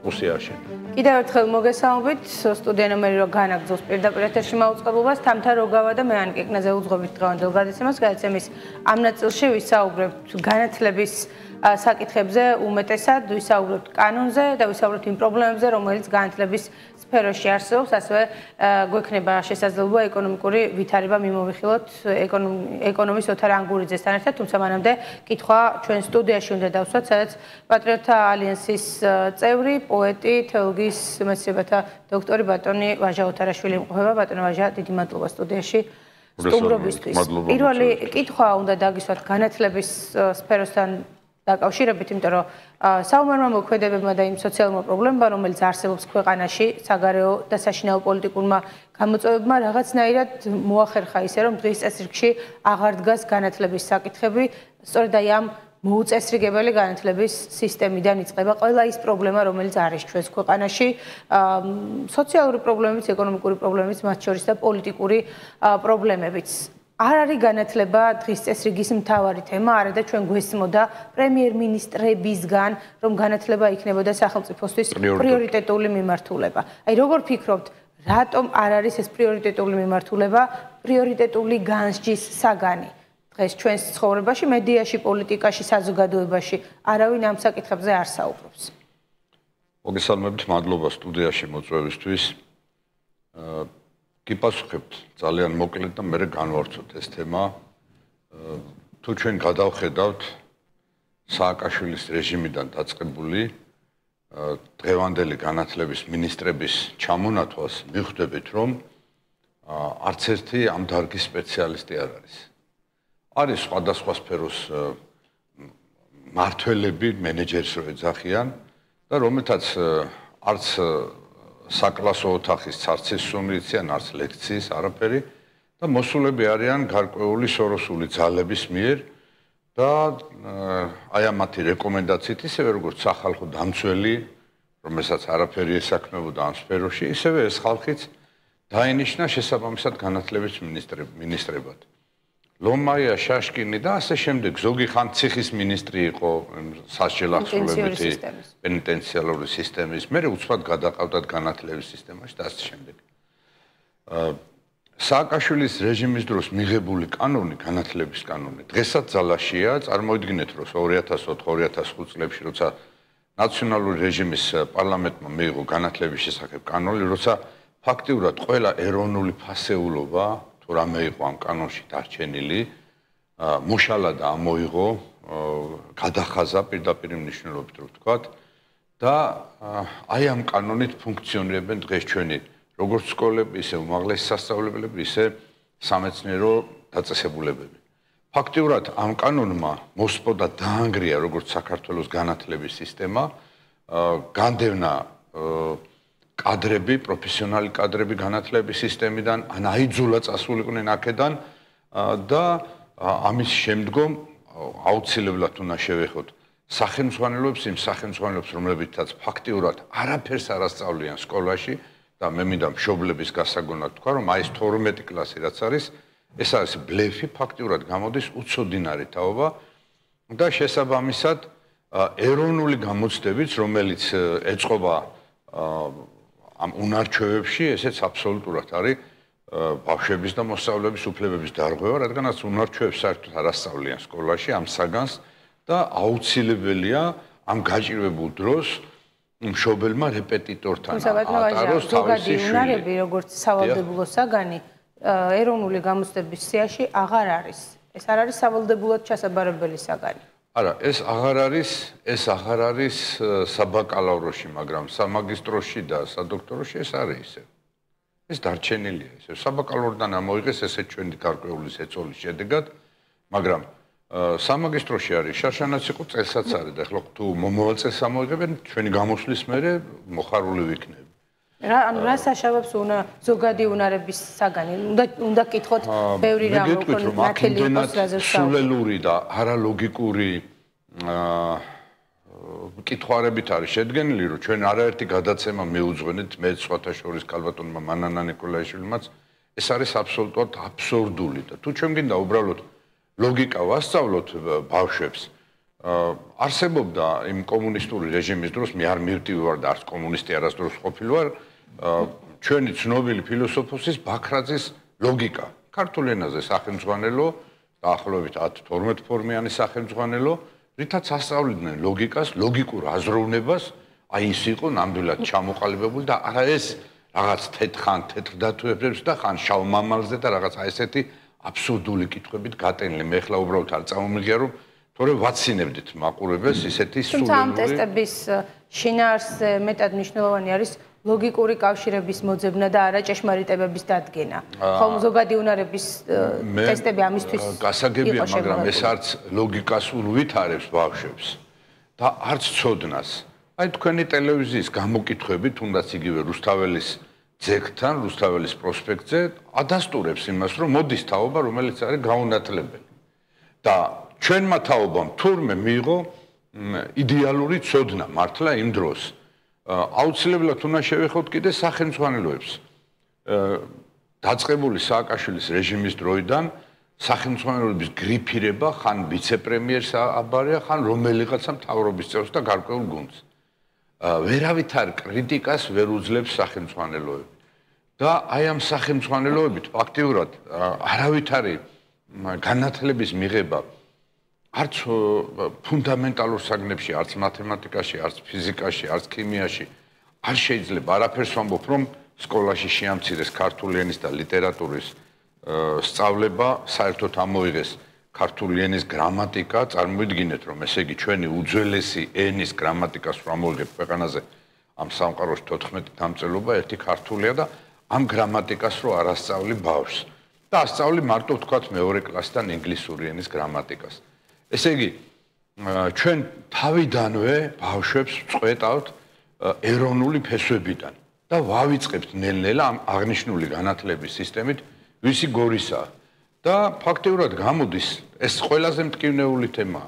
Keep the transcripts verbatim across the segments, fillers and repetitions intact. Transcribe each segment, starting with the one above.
კორპუსი აშენე. კიდევ ერთხელ მოგესალმებით, სტუდია ნომერი რო განაგრძობს პირდაპირ ეთერში მაუწყებლობას, თამთა როგავა და მე ანკი ეკნაძე უძღვებით დღევანდელ გადაცემას. გადაცემის ამ ნაწილში ვისაუბრებთ განათლების საკითხებზე უმეტესად, ვისაუბრებთ კანონზე და ვისაუბრებთ იმ პრობლემებზე, რომელიც განათლების სფეროში არსებობს, ასევე გვექნება შესაძლებლობა ეკონომიკური ვითარება მიმოვიხილოთ ეკონომის ოთარ ანგურიძესთან ერთად, თუმცა მანამდე კითხვა ჩვენ სტუდიაში უნდა დავსვათ, სადაც პატრიოტთა ალიანსის წევრი, პოეტი, თეოლოგიის მეცნიერებათა დოქტორი ბატონი ვაჟა ოთარაშვილი იმყოფება. ბატონო ვაჟა, დიდი მადლობა სტუდიაში სტუმრობისთვის. პირველი კითხვა უნდა დაგისვათ განათლების სფეროსთან დაკავშირებით, იმიტომ რომ საომარმა მოქმედებებმა და იმ სოციალურმა პრობლემებმა, რომელიც არსებობს ქვეყანაში, საგარეო და საშინაო პოლიტიკურმა გამოწვევებმა რაღაცნაირად მოახერხა ისე, რომ დღის წესრიგში აღარ დგას განათლების საკითხები, სწორედ აი ამ მოუწესრიგებელი განათლების სისტემიდან იწყება ყველა ის პრობლემა, რომელიც არის ჩვენს ქვეყანაში, სოციალური პრობლემებიც, ეკონომიკური პრობლემებიც, მათ შორის და პოლიტიკური პრობლემებიც. არ არის განათლება დღის წესრიგის მთავარი თემა, არა და ჩვენ გვესმოდა პრემიერ-მინისტრებისგან, რომ განათლება იქნებოდა სახელმწიფოსთვის პრიორიტეტული მიმართულება. აი როგორ ფიქრობთ, რატომ არ არის ეს პრიორიტეტული მიმართულება, პრიორიტეტული განსჯის საგანი? დღეს ჩვენს ცხოვრებაში, მედიაში, პოლიტიკაში, საზოგადოებაში არავინ ამ საკითხებზე არ საუბრობს. მოგესალმებით, მადლობა სტუდიაში მოწვევისთვის. გიპასუხებთ ძალიან მოკლედ და მერე განვავრცოთ ეს თემა. თუ ჩვენ გადავხედავთ სააკაშვილის რეჟიმიდან დაწყებული დღევანდელი განათლების მინისტრების ჩამონათვალს მიხვდებით, რომ არც ერთი ამ დარგის სპეციალისტი არ არის. არის სხვადასხვა სფეროს მმართველები, მენეჯერს რო ეძახიან და რომელთაც არც საკლასო ოთახის ცარცის სუნიციან, არც ლექციის არაფერი და მოსულები არიან გარკვეული სოროსული ძალების მიერ და აი ამ მათი რეკომენდაციით ისევე როგორც სახალხო დამცველი, რომელსაც არაფერი ესაქმებოდა ამ სფეროში, ისევე ეს ხალხიც დაინიშნა შესაბამისად განათლების მინისტრებად. ლომაია, შაშკინი და ასე შემდეგ, ზოგი ხან ციხის მინისტრი იყო სასჯელ აღსრულებითი პენიტენციალური სისტემის, მერე უცბად გადაყავდათ განათლების სისტემაში და ასე შემდეგ. სააკაშვილის რეჟიმის დროს მიღებული კანონი, განათლების კანონი, დღესაც ძალაშია, წარმოიდგინეთ, რომ ორი ათას ოთხ ორი ათას ხუთ წლებში, როცა ნაციონალური რეჟიმის პარლამენტმა მიიღო განათლების შესახებ კანონი, როცა ფაქტიურად ყველა ეროვნული ფასეულობა რამე იყო ამ კანონში დარჩენილი, მუშალა და ამოიღო, გადახაზა პირდაპირ მნიშვნელობით რო ვთქვათ და აი ამ კანონით ფუნქციონირებენ დღეს ჩვენი როგორც სკოლები, ისე უმაღლესი სასწავლებლები, ისე სამეცნიერო დაწესებულებები. ფაქტიურად ამ კანონმა მოსპოდა დაანგრია როგორც საქართველოს განათლების სისტემა, განდევნა კადრები, პროფესიონალი კადრები განათლების სისტემიდან, ან აიძულა წასულიყვნენ აქედან და ამის შემდგომ აუცილებლად უნდა შევეხოთ სახელმძღვანელოებს, იმ სახელმძღვანელოებს, რომლებიცაც ფაქტიურად არაფერს არ ასწავლიან სკოლაში და მე მინდა მშობლების გასაგონად თქვა, რომ აი ეს თორმეტი კლასი რაც არის, ეს არის ბლეფი, ფაქტიურად გამოდის უცოდინარი თაობა და შესაბამისად ეროვნული გამოცდებით, რომელიც ეწყობა ამ უნარჩვევებში, ესეც აბსოლუტურად არის ბავშვების და მოსწავლეების უფლებების დარღვევა, რადგანაც უნარჩვევებს საერთოდ არ ასწავლიან სკოლაში ამ საგანს და აუცილებელია ამ გაჭირვებულ დროს მშობელმა რეპეტიტორთან ატაროს თავისი უნარები, როგორც სავალდებულო საგანი, ეროვნული გამოცდების სიაში აღარ არის. ეს არ არის სავალდებულოდ ჩასაბარებელი საგანი. არა, ეს აღარ არის, ეს აღარ არის საბაკალავროში, მაგრამ სამაგისტროში და სადოქტოროში ეს არის ისე. ეს დარჩენილია ისე. საბაკალავროდან ამოიღეს ესე ჩვენი გარკვეული ეწოლის შედეგად, მაგრამ სამაგისტროში არის შარშანაც იყო წელსაც არის და ახლა თუ მომავალ წელს ამოიღებენ, ჩვენი გამოსვლის მერე მოხარული ვიქნები. რა ანუ რა საშუალებს უნდა ზოგადი უნარების საგანი? უნდა უნდა გკითხოთ ბევრი რამ როგორ ნათელი იყოს რაზეც სულელური და არალოგიკური კითხვარებით არის შედგენილი, რომ ჩვენ არაერთი გადაცემა მიუძღვენით მე სხვათა შორის კალბატონმა მანანა ნიკოლაიშვილმაც, ეს არის აბსოლუტურად აბსურდული და თუ ჩვენ გინდა უბრალოდ ლოგიკა ვასწავლოთ ბავშვებს არსებობდა იმ კომუნისტური რეჟიმის დროს, მე არ მივტივი ვარ და არც კომუნისტი არასდროს ყოფილი ვარ, ჩვენი ცნობილი ფილოსოფოსის ბაქრაძის ლოგიკა. ქართულ ენაზე სახელმძღვანელო, დაახლოებით ათი თორმეტი ფორმიანი სახელმძღვანელო, რითაც ასწავლიდნენ ლოგიკას, ლოგიკურ აზროვნებას, აი ის იყო ნამდვილად ჩამოყალიბებული და არა ეს რაღაც თეთხან თეთრ დათვებს და ხან შავ მამალზე და რაღაც აი ესეთი აბსურდული კითხვებით გატენილი. მე ხლა უბრალოდ არ წამომიღია რომ თორე ვაცინებდით მაყურებელს ისეთი სულელური. თუმცა ამ ტესტების შინაარსზე მეტად მნიშვნელოვანი არის ლოგიკური კავშირების მოძებნა და არა ჭეშმარიტებების დადგენა. ხომ ზოგადი უნარების ტესტები ამისთვის გასაგებია, მაგრამ ეს არც ლოგიკას უვითარებს ბავშვებს და არც ცოდნას. აი თქვენი ტელევიზიის გამოკითხვები, თუნდაც იგივე რუსთაველის ძეგლთან, რუსთაველის პროსპექტზე ადასტურებს იმას, რომ მოდის თაობა, რომელიც არის გაუნათლებელი. და ჩვენმა თაობამ თურმე მიიღო იდეალური ცოდნა მართლა იმ დროს. აუცილებლად უნდა შევეხოთ კიდე სახელმძღვანელოებს. დაწყებული სააკაშვილის რეჟიმის დროიდან სახელმძღვანელოების გრიფირება ხან ვიცე-პრემიერს აბარია, ხან რომელიღაცა მთავრობის წევრს და გარკვეულ გუნდს. ვერავითარ კრიტიკას ვერ უძლებს სახელმძღვანელოები. და აი ამ სახელმძღვანელოებით ფაქტიურად არავითარი განათლების მიღება არც ფუნდამენტალურ საგნებში, არც მათემატიკაში, არც ფიზიკაში, არც ქიმიაში არ შეიძლება არაფერს ვამბობ, რომ სკოლაში შეამცირეს ქართული ენის და ლიტერატურის სწავლება, საერთოდ ამოიღეს ქართული ენის გრამატიკა, წარმოიდგინეთ, რომ ესე იგი ჩვენი უძველესი ენის გრამატიკას ვამოიღებთ ქვეყანაზე ამ სამყაროში თოთხმეტი დამწერლობა, ერთი ქართულია და ამ გრამატიკას რო არ ასწავლი ბავშვს და ასწავლი მარტო ვთქვათ მეორე კლასიდან ინგლისური ენის გრამატიკას. ესე იგი, ჩვენ თავიდანვე ბავშვებს წყვეტავთ ეროვნული ფესვებიდან და ვავიწყებთ ნელ-ნელა ამ აღნიშნული განათლების სისტემით, ვისი გორისაა. და ფაქტიურად გამოდის, ეს ყველაზე მტკივნეული თემაა.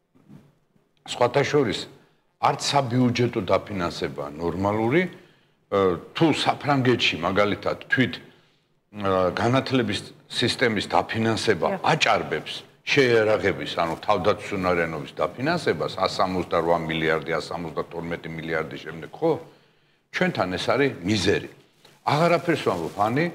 სხვათა შორის, არც საბიუჯეტო დაფინანსება ნორმალური, თუ საფრანგეთში მაგალითად თვით განათლების სისტემის დაფინანსება აჭარბებს შეერაღების, ანუ თავდაცვისუნარიანობის დაფინანსებას ასამოცდაოთხ მილიარდი, ასამოცდათორმეტი მილიარდი შემდეგ, ხო? ჩვენთან ეს არის მიზერი. აღარაფერს ვამბობ, ani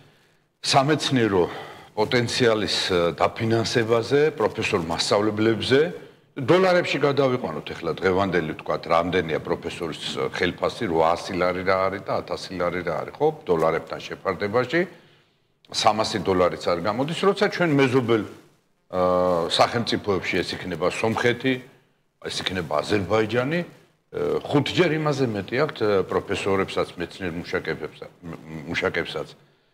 სამეცნიერო პოტენციალის დაფინანსებაზე, პროფესორ მასწავლებლებზე, დოლარებში გადავიყვანოთ ახლა დღევანდელი ვთქვათ, რამდენია პროფესორის ხელფასი, რვაასი ლარი რა არის და ათასი ლარი რა არის, ხო? დოლარებთან შეფარდებაში სამასი დოლარიც არ გამოდის, როცა ჩვენ მეზობელ სახელმწიფოებში ეს იქნება სომხეთი, ეს იქნება აზერბაიჯანი, ხუთჯერ იმაზე მეტი აქვთ პროფესორებსაც, მეცნიერ მუშაკებსაც.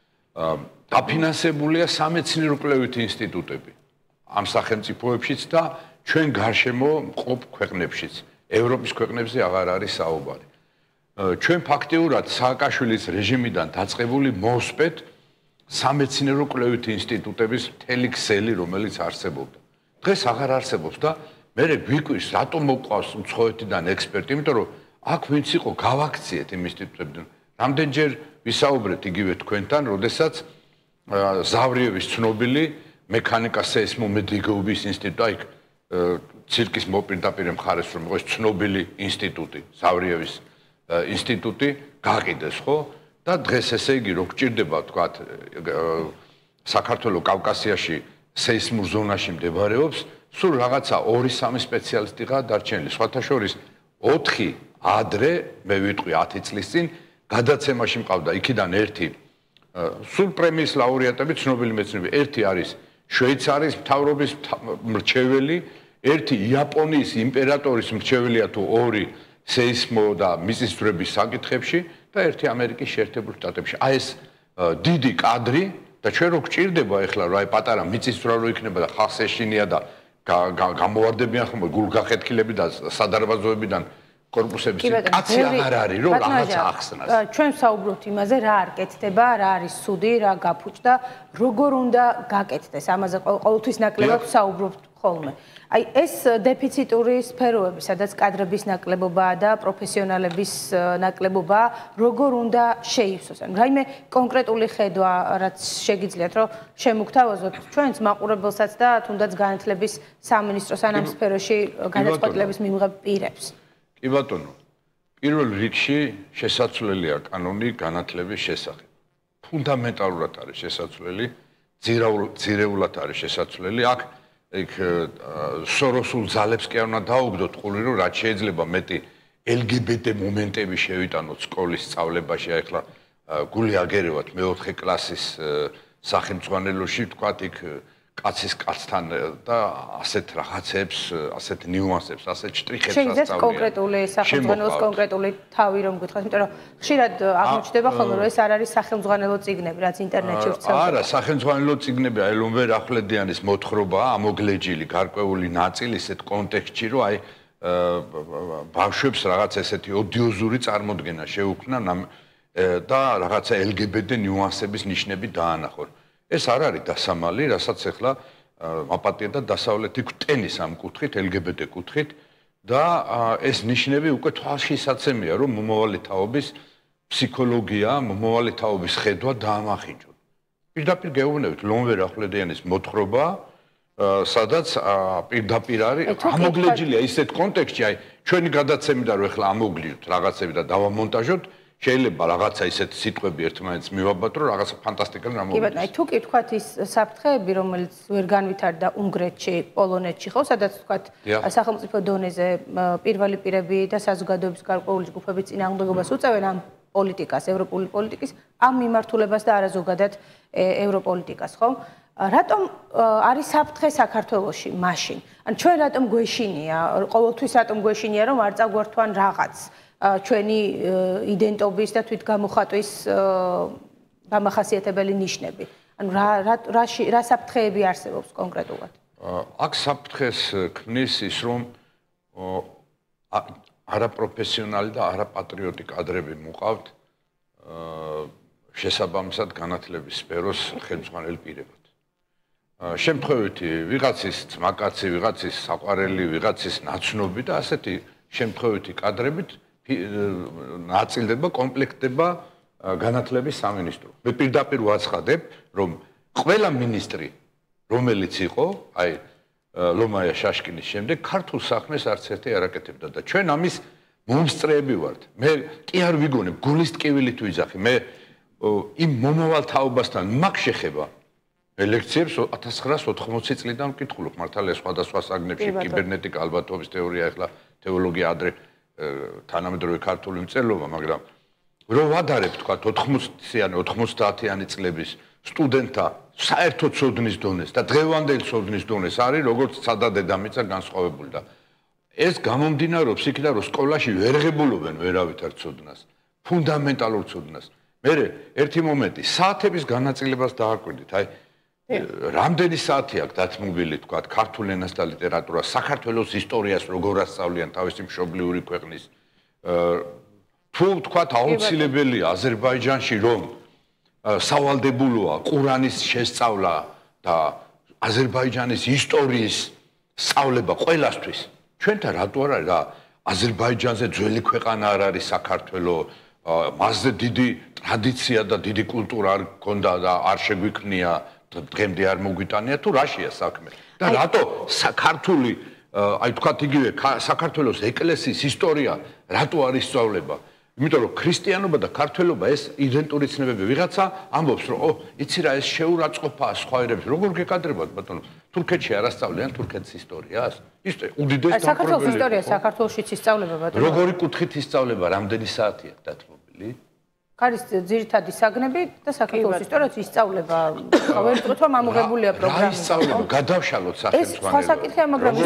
დაფინანსებულია სამეცნიერო კვლევითი ინსტიტუტები ამ სახელმწიფოებშიც და ჩვენ გარშემო მყოფ ქვეყნებშიც. ევროპის ქვეყნებზე აღარ არის საუბარი. ჩვენ ფაქტიურად სააკაშვილის რეჟიმიდან დაწყებული მოვსპეთ სამეცნიერო კვლევითი ინსტიტუტების მთელი ქსელი, რომელიც არსებობდა. დღეს აღარ არსებობს და მე გვიკვირს, რატომ მოყვავს უცხოეთიდან ექსპერტი, იმიტომ რომ აქ ვინც იყო გავაქციეთ იმ ინსტიტუტებიდან. რამდენჯერ ვისაუბრეთ იგივე თქვენთან, როდესაც ზავრიევის ცნობილი მექანიკა-სეისმომედეგობის ინსტიტუტი, აი ცირკის მოპირდაპირე მხარეს რომ იყო ეს ცნობილი ინსტიტუტი, ზავრიევის ინსტიტუტი გაყიდეს, ხო? და დღეს ესე იგი რო გჭირდება თქვათ საქართველოს კავკასიაში სეისმურ ზონაში მდებარეობს, სულ რაღაცა ორი სამი სპეციალისტიღაა დარჩენილი. სხვათა შორის ოთხი ადრე, მე ვიტყვი ათი წლის წინ გადაცემაში მყავდა იქიდან ერთი სულ პრემიის ლაურეატები ცნობილი მეცნიერები. ერთი არის შვეიცარიის მთავრობის მრჩეველი, ერთი იაპონიის იმპერატორის მრჩეველია თუ ორი სეისმო და მიწისძვრების საკითხებში და ერთი ამერიკის შეერთებულ შტატებში. აი ეს დიდი კადრი და ჩვენ რო გჭირდება ეხლა რა აი პატარა მიწისძვრა რო იქნება და ხალხს ეშინია და გამოვარდებიან ხომ გულგახეთქილები და სადარბაზოებიდან კორპუსების კაცი აღარ არის რომ რაღაცა ახსნას. ჩვენ საუბრობთ იმაზე რა არ კეთდება, რა არის ცუდი, რა გაფუჭდა, როგორ უნდა გაკეთდეს. ამაზე ყოველთვის ნაკლებად საუბრობთ ხოლმე. აი ეს დეფიციტური სფეროები, სადაც კადრების ნაკლებობაა და პროფესიონალების ნაკლებობაა, როგორ უნდა შეივსოს? ანუ რაიმე კონკრეტული ხედვა, რაც შეგიძლიათ, რომ შემოგთავაზოთ ჩვენს მაყურებელსაც და თუნდაც განათლების სამინისტროს ან ამ სფეროში განაცხადების მიმღებ პირებს. კი ბატონო, პირველ რიგში შესაძლებელია კანონი განათლების შესახებ. ფუნდამენტალურად არის შესაძლებელი, ძირეულად არის შესაძლებელი. აქ იქ სოროსულ ძალებს კი არ უნდა დაუგდოთ ყური, რომ რაც შეიძლება მეტი ელ გი ბი ტი მომენტები შევიტანოთ სკოლის სწავლებაში. აი ახლა გული აგერევათ მეოთხე კლასის სახელმძღვანელოში, თქვათ იქ კაცის კაცთან და ასეთ რაღაცებს, ასეთ ნიუანსებს, ასეთ შტრიხებს ასწავლიან. შეიძლება კონკრეტული სახელმძღვანელოს კონკრეტული თავი რომ გითხრათ, იმიტომ რომ ხშირად აღმოჩნდება ხოლმე რომ ეს არ არის სახელმძღვანელო წიგნები, რაც ინტერნეტში ვრცელდება. არა, სახელმძღვანელო წიგნები, აი ლომვერ ახვლედიანის მოთხრობაა, ამოგლეჯილი გარკვეული ნაწილი ისეთ კონტექსტში, რომ აი ბავშვებს რაღაც ესეთი ოდიოზური წარმოდგენა შეუქმნა და რაღაცა ელ გი ბი ტი ნიუანსების ნიშნები დაანახონ. ეს არ არის დასამალი, რასაც ახლა აპატია და დასავლეთი გვტენის ამ კუთხით, ელ გი ბი ტი კუთხით და ეს ნიშნები უკვე თვალშისაცემია, რომ მომავალი თაობის ფსიქოლოგია, მომავალი თაობის ხედვა დაამახინჯონ. პირდაპირ გეუბნებით ლომვერ ახვლედიანის მოთხრობა, სადაც პირდაპირ არის ამოგლეჯილია ისეთ კონტექსტში, აი ჩვენი გადაცემიდან რომ ახლა ამოგვლიოთ რაღაცები და დავამონტაჟოთ შეიძლება რაღაცა ისეთ სიტყვები ერთმანეთს მივაბადოთ, რომ რაღაცა ფანტასტიკელი რამოვიდეს. კი ბატონო, აი თუ კი თქვათ ის საფრთხეები, რომელიც ვერ განვითარდა უნგრეთში, პოლონეთში, ხო, სადაც თქვათ სახელმწიფო დონეზე პირველი პირები და საზოგადოების გარკვეული ჯგუფები წინააღმდეგობას უწევენ ამ პოლიტიკას, ევროპული პოლიტიკის, ამ მიმართულებას და არაზოგადად ევროპოლიტიკას, ხო? რატომ არის საფრთხე საქართველოში მაშინ? ან ჩვენ რატომ გვეშინია, ყოველთვის რატომ გვეშინია, რომ არ წაგვართვან რაღაც ჩვენი იდენტობის და თვითგამოხატვის დამახასიათებელი ნიშნები. ანუ რა რა რა საფრთხეები არსებობს კონკრეტულად? აქ საფრთხეს ქმნის ის, რომ არაპროფესიონალი და არაპატრიოტი კადრები მოყავთ შესაბამისად განათლების სფეროს ხელმძღვანელ პირებად. შემთხვევითი ვიღაცის ძმაკაცი, ვიღაცის საყვარელი, ვიღაცის ნაცნობი და ასეთი შემთხვევითი კადრებით ნაწილდება, კომპლექტდება განათლების სამინისტრო. მე პირდაპირ ვაცხადებ, რომ ყველა მინისტრი, რომელიც იყო, აი ლომაია შაშკინის შემდეგ, ქართულ საქმეს არც ერთი არ აკეთებდა და ჩვენ ამის მომსწრეები ვართ. მე კი არ ვიგონებ, გულის ტკივილით ვიძახი. მე იმ მომავალ თაობასთან მაგ შეხება ელექციებს ათას ცხრაასი ოთხმოცი წლიდან ვკითხულობ, მართალია სხვადასხვა საგნებში, კიბერნეტიკა, ალბათობის თეორია, ახლა თეოლოგია ადრე თანამედროვე ქართული მწერლობა, მაგრამ რო ვადარებ თქვა ოთხმოციანი, ოთხმოცდაათიანი წლების სტუდენტთა საერთო ცოდნის დონეს და დღევანდელი ცოდნის დონეს არის როგორც ცადა დედამიწა განსხვავებული და ეს გამომდინარეობს იქიდან, რომ სკოლაში ვერ ღებულობენ ვერავითარ ცოდნას, ფუნდამენტალურ ცოდნას. მე ერთი მომენტი, საათების განაწილებას დააკვირდით, აი რამდენი საათი აქვს დათმობილი თქვა ქართულ ენას და ლიტერატურას, საქართველოს ისტორიას როგორ ასწავლიან თავისი მშობლიური ქვეყნის. თუ თქვა აუცილებელია აზერბაიჯანში რომ სავალდებულოა ყურანის შესწავლა და აზერბაიჯანის ისტორიის სწავლება ყველასთვის. ჩვენთან რატო არ არის რა აზერბაიჯანზე ძველი ქვეყანა არ არის საქართველო, მასზე დიდი ტრადიცია და დიდი კულტურა არ გქონდა და არ შეგვიქმნია დღემდე არ მოგვიტანია თუ რაშია საქმე და რატო საქართველი აი თქვათ იგივე საქართველოს ეკლესიის ისტორია რატო არის სწავლება? იმიტომ რომ ქრისტიანობა და ქართველობა ეს იდენტური ცნებები ვიღაცა ამბობს რომ ო იცი რა ეს შეურაცხყოფაა სხვა ერებს როგორ გეკადრებათ ბატონო თურქეთში არ ასწავლიან თურქეთის ისტორიას ის უდიდეს საქართველოს ისტორია საქართველოშიც ისწავლება ბატონო როგორი კუთხით ისწავლება რამდენი საათია დათმობილი არის ძირითადი საგნები და საქართველოს ისტორიაც ისწავლება ვერ ვიტყვით რომ ამოღებულია პროგრამა რა ისწავლება გადავშალოთ სახელმწიფო ეს სხვა საკითხია მაგრამ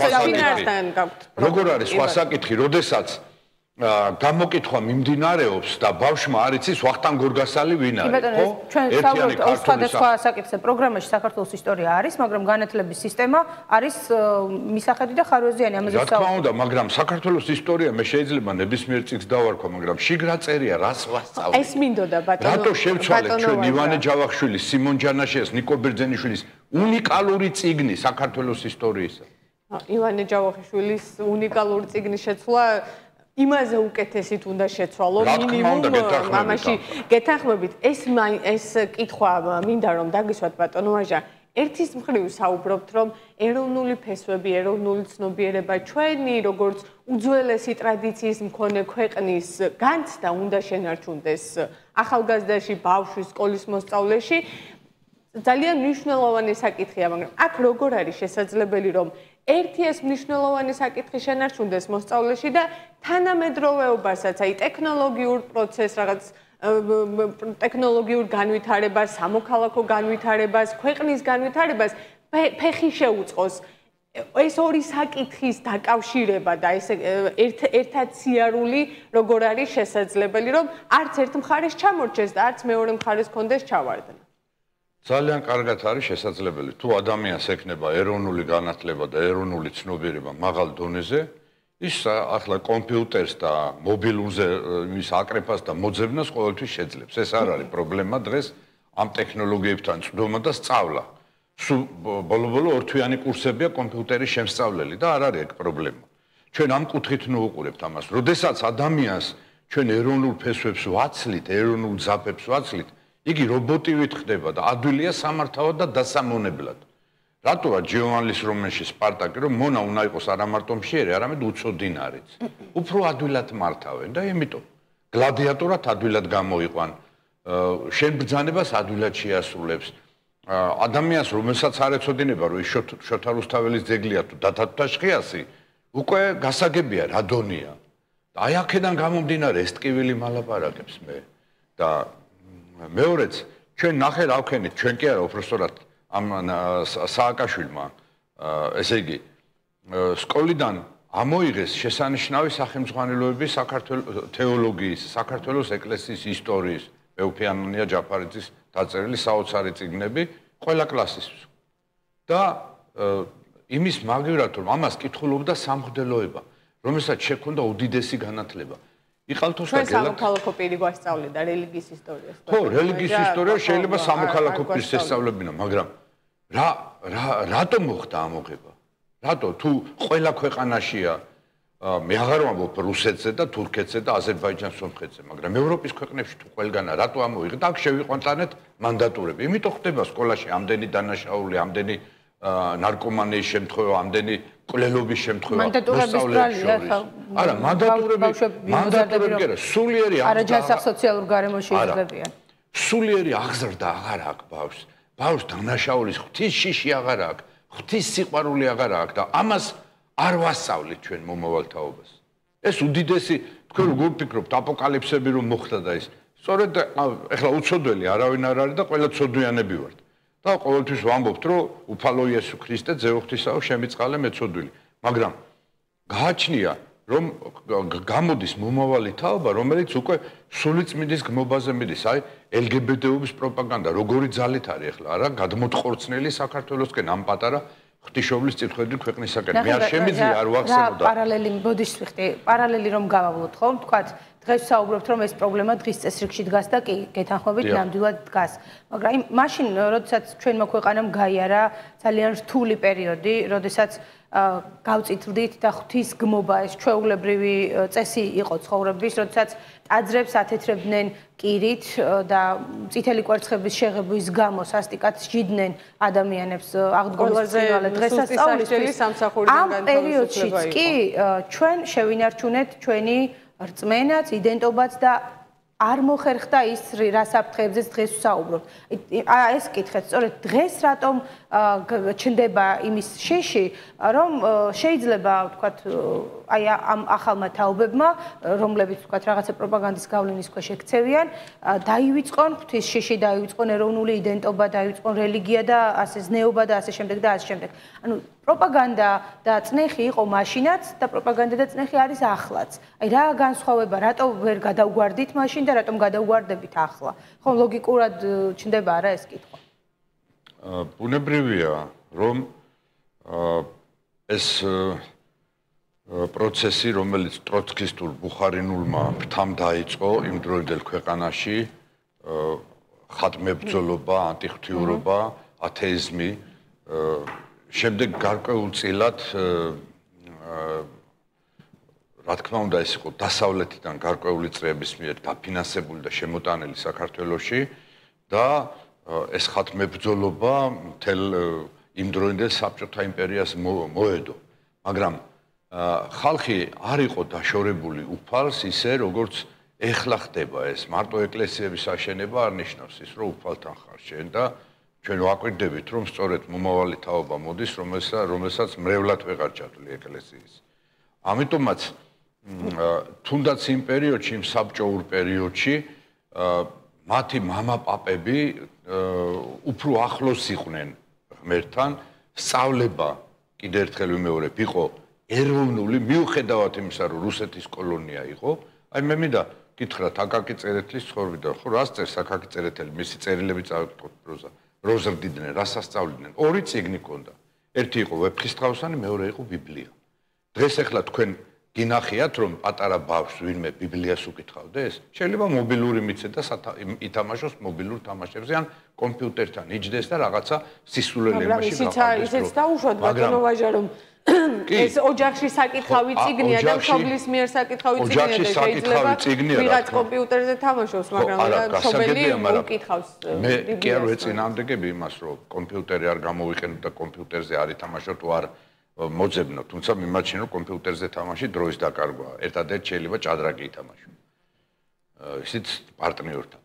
როგორ არის სხვა საკითხი როდესაც გამოკითხვა მიმდინარეობს და ბავშვმა არ იცის ვახტანგ გორგასალი ვინ არის ხო? ჩვენ საუბრობთ ორ სხვადასხვა საკითხზე. პროგრამაში საქართველოს ისტორია არის, მაგრამ განათლების სისტემა არის მისახედი და ხარვეზიანი ამაზე საუბრობთ. რა თქმა უნდა, მაგრამ საქართველოს ისტორია მე შეიძლება ნებისმიერ წიგნს დავარქვა, მაგრამ შიგრა წერია რას ვასწავლე. ეს მინდოდა ბატონო. რატო შევცვალეთ ჩვენ ივანე ჯავახიშვილის, სიმონ ჯანაშიას, ნიკო ბერძენიშვილის უნიკალური წიგნი საქართველოს ისტორიისა. ივანე ჯავახიშვილის უნიკალური წიგნის შეცვლა იმაზე უკეთესით უნდა შეცვალო მინიმუმ ამაში გეთანხმებით ეს ეს კითხვა მინდა რომ დაგისვათ ბატონო ვაჟა ერთის მხრივ საუბრობთ რომ ეროვნული ფესვები ეროვნული ცნობიერება ჩვენი როგორც უძველესი ტრადიციის მქონე ქვეყნის განცდა უნდა შენარჩუნდეს ახალგაზრდაში ბავშვის სკოლის მოსწავლეში ძალიან მნიშვნელოვანი საკითხია მაგრამ აქ როგორ არის შესაძლებელი რომ ერთი ეს მნიშვნელოვანი საკითხი შენარჩუნდეს მოსწავლეში და თანამედროვეობასაც, აი ტექნოლოგიურ პროცესს, რაღაც ტექნოლოგიურ განვითარებას, სამოქალაქო განვითარებას, ქვეყნის განვითარებას ფეხი შეუწყოს. ეს ორი საკითხის დაკავშირება და ეს ერთად სიარული როგორ არის შესაძლებელი, რომ არც ერთ მხარეს ჩამორჩეს და არც მეორე მხარეს კონდეს ჩავარდნა. ძალიან კარგად არის შესაძლებელი თუ ადამიანს ექნება ეროვნული განათლება და ეროვნული ცნობიერება მაღალ დონეზე ის ახლა კომპიუტერს და მობილურზე იმის აკრეფას და მოძებნას ყოველთვის შეძლებს ეს არ არის პრობლემა დღეს ამ ტექნოლოგიებთან წვდომა და სწავლა სულ ბოლო-ბოლო ორთვიანი კურსებია კომპიუტერის შემსწავლელი და არ არის ეგ პრობლემა ჩვენ ამ კუთხით ნუუყურებთ ამას როდესაც ადამიანს ჩვენ ეროვნულ ფესვებს ვაცლით ეროვნულ ძაფებს ვაცლით იგი რობოტივით ხდება და ადვილია სამართავად და დასამონებლად. რატოა ჯიოვანლის რომანში სპარტაკი რომ მონა უნდა იყოს არა მარტო მშიერი, არამედ უცოდინარიც. უფრო ადვილად მართავენ და იმიტომ გლადიატორად ადვილად გამოიყვან, შენ ბრძანებას ადვილად შეასრულებს. ადამიანს რომელსაც არ ეცოდინება რომ ის შოთა რუსთაველის ძეგლია თუ დათათაშხიასი, უკვე გასაგებია რა დონია. და აი აქედან გამომდინარე ეს ტკივილი მალაპარაკებს მე და მეორეც ჩვენ ნახე რა ვქენით ჩვენ კი არა უბრალოდ ამ სააკაშვილმა ესე იგი სკოლიდან ამოიღეს შესანიშნავი სახელმძღვანელოების საქართველოს თეოლოგიის საქართველოს ეკლესიის ისტორიის ეუფიანონია ჯაფარიძის დაწერილი საოცარი წიგნები ყველა კლასისთვის და იმის მაგივრად რომ ამას კითხულობდა სამღვდელოება რომელსაც შექონდა უდიდესი განათლება იყალთოს და გელა სამოქალაქო პირი გვასწავლიდა რელიგიის ისტორიას. ხო, რელიგიის ისტორია შეიძლება სამოქალაქო პირს ესწავლებინა, მაგრამ რა რა რატომ მოხდა ამოღება? რატო თუ ყველა ქვეყანაშია მე აღარ ვამბობ რუსეთზე და თურქეთზე და აზერბაიჯანს სომხეთზე, მაგრამ ევროპის ქვეყნებში თუ ყველგანა რატო ამოიღეთ? აქ შევიყვანტანეთ მანდატურები. იმიტომ ხდება სკოლაში ამდენი დანაშაული, ამდენი ნარკომანიის შემთხვევა, ამდენი კვლელობის შემთხვევა. მანდატურების ბრალია ხა. არა, მანდატურები, მანდატურები კი არა, სულიერი არაჯანსაღ სოციალურ გარემოში იზრდებიან. სულიერი აღზრდა აღარ აქვს ბავშვს. ბავშვს დანაშაულის ღვთის შიში აღარ აქვს, ღვთის სიყვარული აღარ აქვს და ამას არ ვასწავლით ჩვენ მომავალთაობას. ეს უდიდესი, თქვენ როგორ ფიქრობთ, აპოკალიფსები რომ მოხდა და ის. სწორედ ეხლა უცოდველი არავინ არ არის და ყველა ცოდვიანები ვართ. და ყოველთვის ვამბობთ, რომ უფალო იესო ქრისტე ძეოღვთისაო შემიწყალე მეცოდვილი. მაგრამ გააჩნია, რომ გამოდის მომავალი თაობა, რომელიც უკვე სულიწმინდის გმობაზე მიდის, აი ელ გი ბი ტე-ობის პროპაგანდა, როგორი ძალით არის ახლა, არა, გადმოწყორცნელი საქართველოსკენ ამ პატარა ღვთისმშობლის წითხვედრი ქვეყნისაკენ. მე არ შემიძლია არ ვახსენო და პარალელი ბოდიშს ვიხდი, პარალელი რომ გავავლოთ ხომ, თქვათ დღეს საუბრობთ რომ ეს პრობლემა დღის წესრიგში დგას და კი გეთანხმებით ნამდვილად დგას. მაგრამ იმ მაშინ როდესაც ჩვენმა ქვეყანამ გაიარა ძალიან რთული პერიოდი, როდესაც გავწითრდით და ღვთის გმობა ეს ჩვეულებრივი წესი იყო ცხოვრების, როდესაც ტაძრებს ათეთრებდნენ კირით და წითელი კვერცხების შეღებვის გამო სასტიკად სჯიდნენ ადამიანებს აღდგომის წინვალე დღესასწაულისთვის. ამ პერიოდშიც კი ჩვენ შევინარჩუნეთ ჩვენი რწმენაც, იდენტობაც და არ მოხერხდა ის რა საფრთხეებზეც დღეს ვსაუბრობთ. ეს კითხეთ, სწორედ დღეს რატომ ჩნდება იმის შეში, რომ შეიძლება ვთქვათ, აი ამ ახალმა თაობებმა, რომლებიც ვთქვათ, რაღაცა პროპაგანდის გავლენის ქვეშ ექცევიან, დაივიწყონ ღვთის შეში, დაივიწყონ ეროვნული იდენტობა, დაივიწყონ რელიგია და ასე ზნეობა და ასე შემდეგ და ასე შემდეგ. ანუ პროპაგანდა და წნეხი იყო მაშინაც და პროპაგანდა და წნეხი არის ახლაც. აი რა განსხვავება, რატო ვერ გადავგვარდით მაშინ და რატომ გადავგვარდებით ახლა? ხო, ლოგიკურად ჩნდება არა ეს კითხვა? ბუნებრივია, რომ ეს პროცესი, რომელიც ტროცკისტურ ბუხარინულმა ფრთამ დაიწყო იმ დროინდელ ქვეყანაში, ხატმებრძოლობა, ანტიღვთიურობა, ათეიზმი შემდეგ გარკვეულწილად რა თქმა უნდა ეს იყო დასავლეთიდან გარკვეული წრეების მიერ დაფინანსებული და შემოტანილი საქართველოში და ეს ხათმებრძოლობა მთელ იმ დროინდელ საბჭოთა იმპერიას მოედო, მაგრამ ხალხი არ იყო დაშორებული უფალს ისე როგორც ეხლა ხდება ეს მარტო ეკლესიების აშენება არ ნიშნავს ის რომ უფალთან ხარ შენ და ჩვენ ვაკვირდებით რომ სწორედ მომავალი თაობა მოდის რომელსაც მრევლად ვეღარ ჩათვლი ეკლესიის. ამიტომაც თუნდაც იმ პერიოდში იმ საბჭოურ პერიოდში მათი მამაპაპები უფრო ახლოს იყვნენ ღმერთთან, სწავლება კიდე ერთხელ ვიმეორებ იყო ეროვნული მიუხედავად იმისა რომ რუსეთის კოლონია იყო. აი მე მინდა გითხრათ აკაკი წერეთლის ცხოვრებიდან ხო რას წერს აკაკი წერეთელი მისი წერილები წავიკითხოთ პროზა როზრდიდნენ რას ასწავლიდნენ ორი წიგნი ჰქონდა ერთი იყო ვეფხისტყაოსანი მეორე იყო ბიბლია დღეს ახლა თქვენ გინახიათ რომ პატარა ბავშვს ვინმე ბიბლიას უკითხავდეს შეიძლება მობილური მიცე და ითამაშოს მობილურ თამაშებზე ან კომპიუტერთან იჯდეს და რაღაცა სისულელეებში გაყავდეს ისიც დაუშვათ ბატონო ვაჟა რომ ეს ოჯახში საკითხავი წიგნია და მშობლის მიერ საკითხავი წიგნია და შეიძლება ვიღაც კომპიუტერზე თამაშობს მაგრამ მშობელი უკითხავს მე კი არ ვეწინააღმდეგები იმას რომ კომპიუტერი არ გამოვიყენოთ და კომპიუტერზე არ ითამაშოთ თუ არ მოძებნო თუმცა მიმაჩნია რომ კომპიუტერზე თამაში დროის დაკარგვაა ერთადერთ შეიძლება ჭადრაკი ითამაშო ისიც პარტნიორთან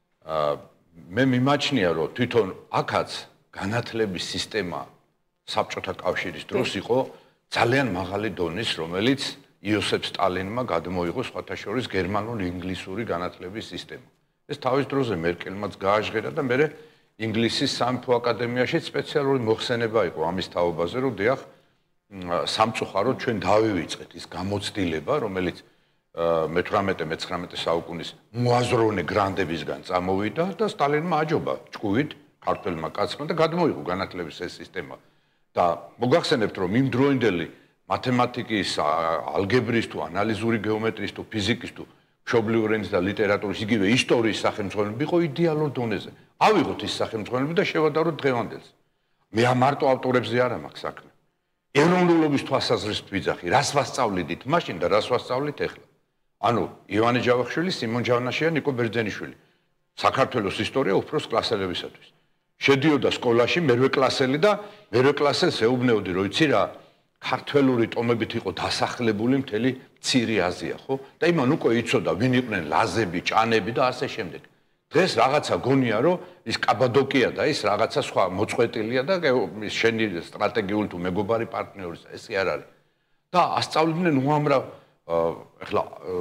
მე მიმაჩნია რომ თვითონ აქაც განათლების სისტემა საბჭოთა კავშირის დროს იყო ძალიან მაღალი დონის, რომელიც იოსებ სტალინმა გადმოიღო სხვათა შორის გერმანულ-ინგლისური განათლების სისტემა. ეს თავის დროზე მერკელმაც გააჟღერა და მე ინგლისის სამეფო აკადემიაში სპეციალური მოხსენება იყო ამის თაობაზე, რომ დიახ სამწუხაროდ ჩვენ დავივიწყეთ ის გამოცდილება, რომელიც მეთვრამეტე მეცხრამეტე საუკუნის მოაზროვნე გრანდებისგან წამოვიდა და სტალინმა აჯობა ჭკუით ქართველმა კაცმა და გადმოიღო განათლების ეს სისტემა. და მოგახსენებთ რომ იმ დროინდელი მათემატიკის, ალგებრის თუ ანალიზური გეომეტრიის თუ ფიზიკის თუ მშობლიურ ენის და ლიტერატურის იგივე ისტორიის სახელმძღვანელები იყო იდეალურ დონეზე. ავიღოთ ის სახელმძღვანელები და შევადაროთ დღევანდელს. მე ამ მარტო ავტორებზე არ მაქვს საქმე. ეროვნულობის თვალსაზრისით ვიძახი, რას ვასწავლიდით მაშინ და რას ვასწავლით ახლა. ანუ ივანე ჯავახიშვილი, სიმონ ჯავნაშია, ნიკო ბერძენიშვილი. საქართველოს ისტორია უფროს კლასელებისათვის. შედიოდა სკოლაში მერვე კლასელი და მერვე კლასელს ეუბნეოდი რომ იცი რა ქართველური ტომებით იყო დასახლებული მთელი მცირე აზია ხო და იმან უკვე იცოდა ვინ იყვნენ ლაზები, ჭანები და ასე შემდეგ. დღეს რაღაცა გონია რომ ის კაბადოკია და ის რაღაცა სხვა მოწყვეტილია და შენი სტრატეგიული თუ მეგობარი პარტნიორი ესე არ არის. და ასწავლიდნენ უამრავ ახლა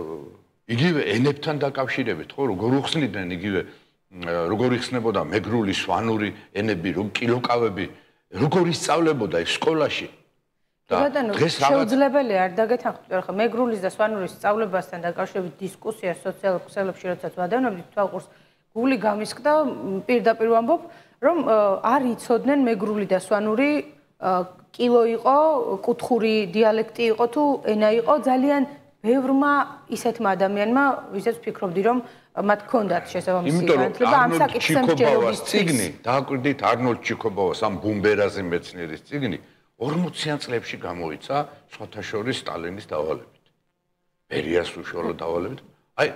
იგივე ენებთან დაკავშირებით ხო როგორ უხსნიდნენ იგივე როგორ იხსნებოდა მეგრული, სვანური ენები, რომ კილოკავები, როგორ ისწავლებოდა ეს სკოლაში. და დღეს შეუძლებელი არ დაგეთანხმდით, ხო, მეგრულის და სვანურის სწავლებასთან დაკავშირებით დისკუსია სოციალურ ქსელებში, როდესაც ვადევნებდით, თვალყურს გული გამისკდა, პირდაპირ ვამბობ, რომ არ იცოდნენ მეგრული და სვანური კილო იყო, კუთხური დიალექტი იყო თუ ენა იყო, ძალიან ბევრმა ისეთმა ადამიანმა, ვისაც ვფიქრობდი, რომ მათ ჰქონდათ შესაბამისი განათლება ამ საკითხზე მსჯელობის წიგნი, დააკვირდით არნოლდ ჩიქობოვას ამ ბუმბერაზე მეცნიერის წიგნი ორმოციან წლებში გამოიცა სხვათა შორის სტალინის დავალებით. ბერიას უშუალო დავალებით. აი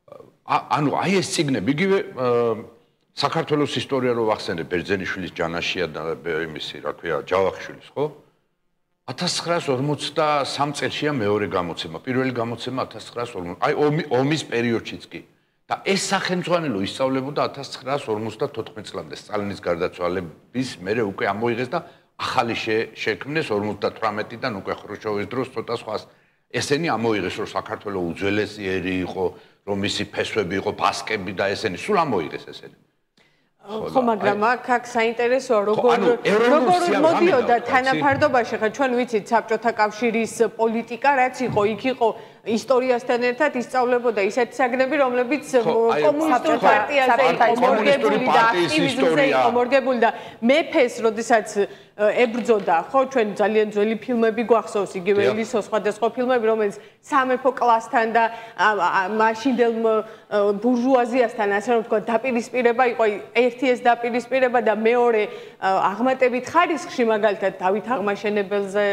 ანუ აი ეს წიგნები იგივე საქართველოს ისტორია რო ვახსენებ ბერძენიშვილის ჯანაშია და იმისი, რა ქვია, ჯავახიშვილის, ხო? ათას ცხრაას ორმოცდასამ წელშია მეორე გამოცემა, პირველი გამოცემა ათას ცხრაას ორმოცდა. აი ომის პერიოდშიც კი. და ეს სახელმძღვანელო ისწავლებოდა ათას ცხრაას ორმოცდათოთხმეტ წლამდე სტალინის გარდაცვალების მერე უკვე ამოიღეს და ახალი შექმნეს ორმოცდათვრამეტიდან უკვე ხრუშჩოვის დროს ცოტა სხვა ესენი ამოიღეს რომ საქართველოს უძველესი ერი იყო რომ მისი ფესვები იყო ბასკები და ესენი სულ ამოიღეს ესენი ხო მაგრამ აქ აქ საინტერესოა როგორ როგორ მოდიოდა თანაფარდობაში ხა ჩვენ ვიცით საბჭოთა კავშირის პოლიტიკა რაც იყო იქ იყო ისტორიასთან ერთად ისწავლებოდა ისეთი საგნები რომლებიც კომუნისტურ პარტიაზე იყო მორგებული და აქტივიზმზე იყო მორგებული და მეფეს როდესაც ებრძოდა, ხო, ჩვენ ძალიან ძველი ფილმები გვახსოვს, იგივე ელისოს სხვადასხვა ფილმები, რომელიც სამეფო კლასთან და მაშინდელ ბურჟუაზიასთან, ასე რომ ვთქვა, დაპირისპირება იყო, ერთი ეს დაპირისპირება და მეორე აღმატებით ხარისხში, მაგალითად, დავით აღმაშენებელზე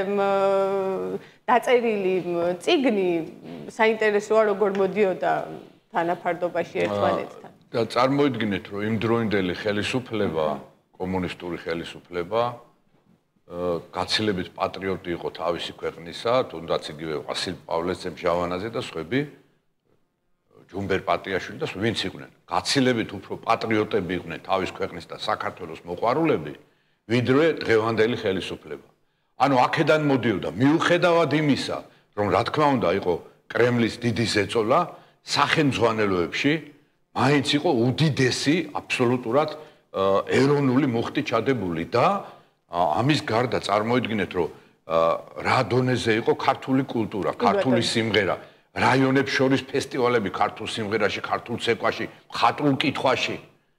დაწერილი წიგნი საინტერესოა, როგორ მოდიოდა თანაფარდობაში ერთმანეთთან. და წარმოიდგინეთ, რომ იმ დროინდელი ხელისუფლება, კომუნისტური ხელისუფლება, გაცილებით პატრიოტი იყო თავისი ქვეყნისა, თუნდაც იგივე ვასილ პავლეძე, მჟავანაძე და სხვები, ჯუმბერ პატიაშვილი და ვინც იყვნენ, გაცილებით უფრო პატრიოტები იყვნენ თავის ქვეყნის და საქართველოს მოყვარულები, ვიდრე დღევანდელი ხელისუფლება. ანუ აქედან მოდიოდა, მიუხედავად იმისა, რომ რა თქმა უნდა იყო კრემლის დიდი ზეწოლა, სახელმძღვანელოებში მაინც იყო უდიდესი აბსოლუტურად ეროვნული მუხტი ჩადებული და ამის გარდა წარმოიდგინეთ, რომ რა დონეზე იყო ქართული კულტურა, ქართული სიმღერა, რაიონებს შორის ფესტივალები ქართულ სიმღერაში, ქართულ ცეკვაში, მხატვრულ კითხვაში.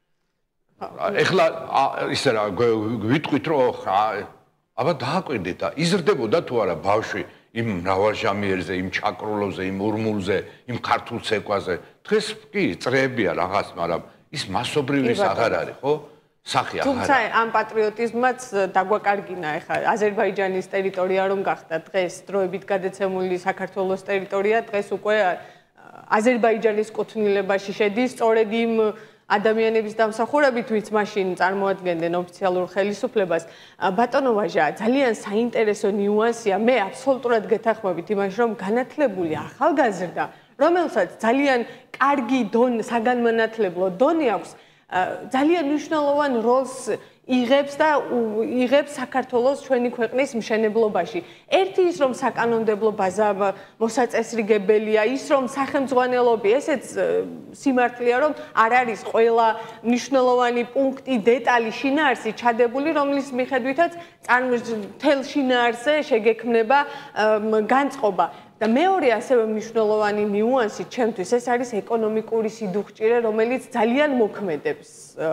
ეხლა ისე რა ვიტყვით, რომ აბა დააკვირდით და იზრდებოდა თუ არა ბავშვი იმ მრავალჟამიერზე, იმ ჩაკრულოვზე, იმ ურმულზე, იმ ქართულ ცეკვაზე. დღეს კი წრეებია რაღაც, მაგრამ ის მასობრივი აღარ არის, ხო? სახე აღარ. თუმცა ამ პატრიოტიზმაც დაგვაკარგინა ეხლა აზერბაიჯანის ტერიტორია რომ გახდა დღეს დროებით გადაცემული საქართველოს ტერიტორია, დღეს უკვე აზერბაიჯანის კუთვნილებაში შედის, სწორედ იმ ადამიანების დამსახურებით, ვინც მაშინ წარმოადგენდნენ ოფიციალურ ხელისუფლებას. ბატონო ვაჟა, ძალიან საინტერესო ნიუანსია, მე აბსოლუტურად გეთანხმებით იმაში, რომ განათლებული ახალგაზრდა, რომელსაც ძალიან კარგი დონ, საგანმანათლებლო დონე აქვს, ძალიან მნიშვნელოვან როლს იღებს და იღებს საქართველოს ჩვენი ქვეყნის მშენებლობაში. ერთი ის რომ საკანონმდებლო ბაზა მოსაწესრიგებელია, ის რომ სახელმძღვანელობი, ესეც სიმართლეა რომ არ არის ყველა მნიშვნელოვანი პუნქტი, დეტალი, შინაარსი ჩადებული, რომლის მიხედვითაც თელ შინაარსზე შეგექმნება განწყობა. და მეორე ასევე მნიშვნელოვანი ნიუანსი ჩემთვის ეს არის ეკონომიკური სიდუხჭირე, რომელიც ძალიან მოქმედებს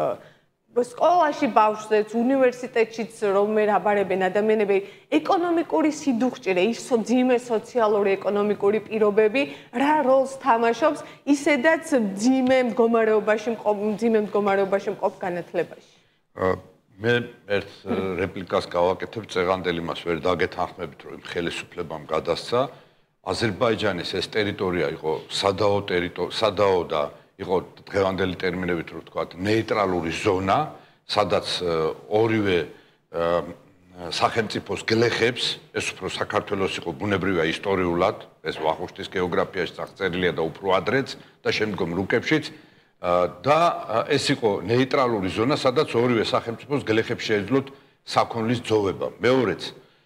სკოლაში ბავშვზეც, უნივერსიტეტშიც რომ მე რაბარებენ ადამიანები, ეკონომიკური სიდუხჭირე, ის ძიმე სოციალური ეკონომიკური პირობები რა როლს თამაშობს ისედაც ძიმე მდგომარეობაში ძიმე მდგომარეობაში მყოფ განათლებაში. მე ერთ რეპლიკას გავაკეთებ წეღანდელი მას ვერ დაგეთანხმებით, რომ ხელისუფლებამ გადასცა აზერბაიჯანის ეს ტერიტორია იყო სადაო ტერიტორია, სადაო და იყო დღევანდელი ტერმინებით რო ვთქვათ, ნეიტრალური ზონა, სადაც ორივე სახელმწიფოს გლეხებს, ეს უფრო საქართველოს იყო ბუნებრივია ისტორიულად, ეს ვახუშტის გეოგრაფიაში წაღწერილია და უფრო ადრეც და შემდგომ რუკებშიც და ეს იყო ნეიტრალური ზონა, სადაც ორივე სახელმწიფოს გლეხებს შეეძლოთ საქონლის ძოვება. მეორეც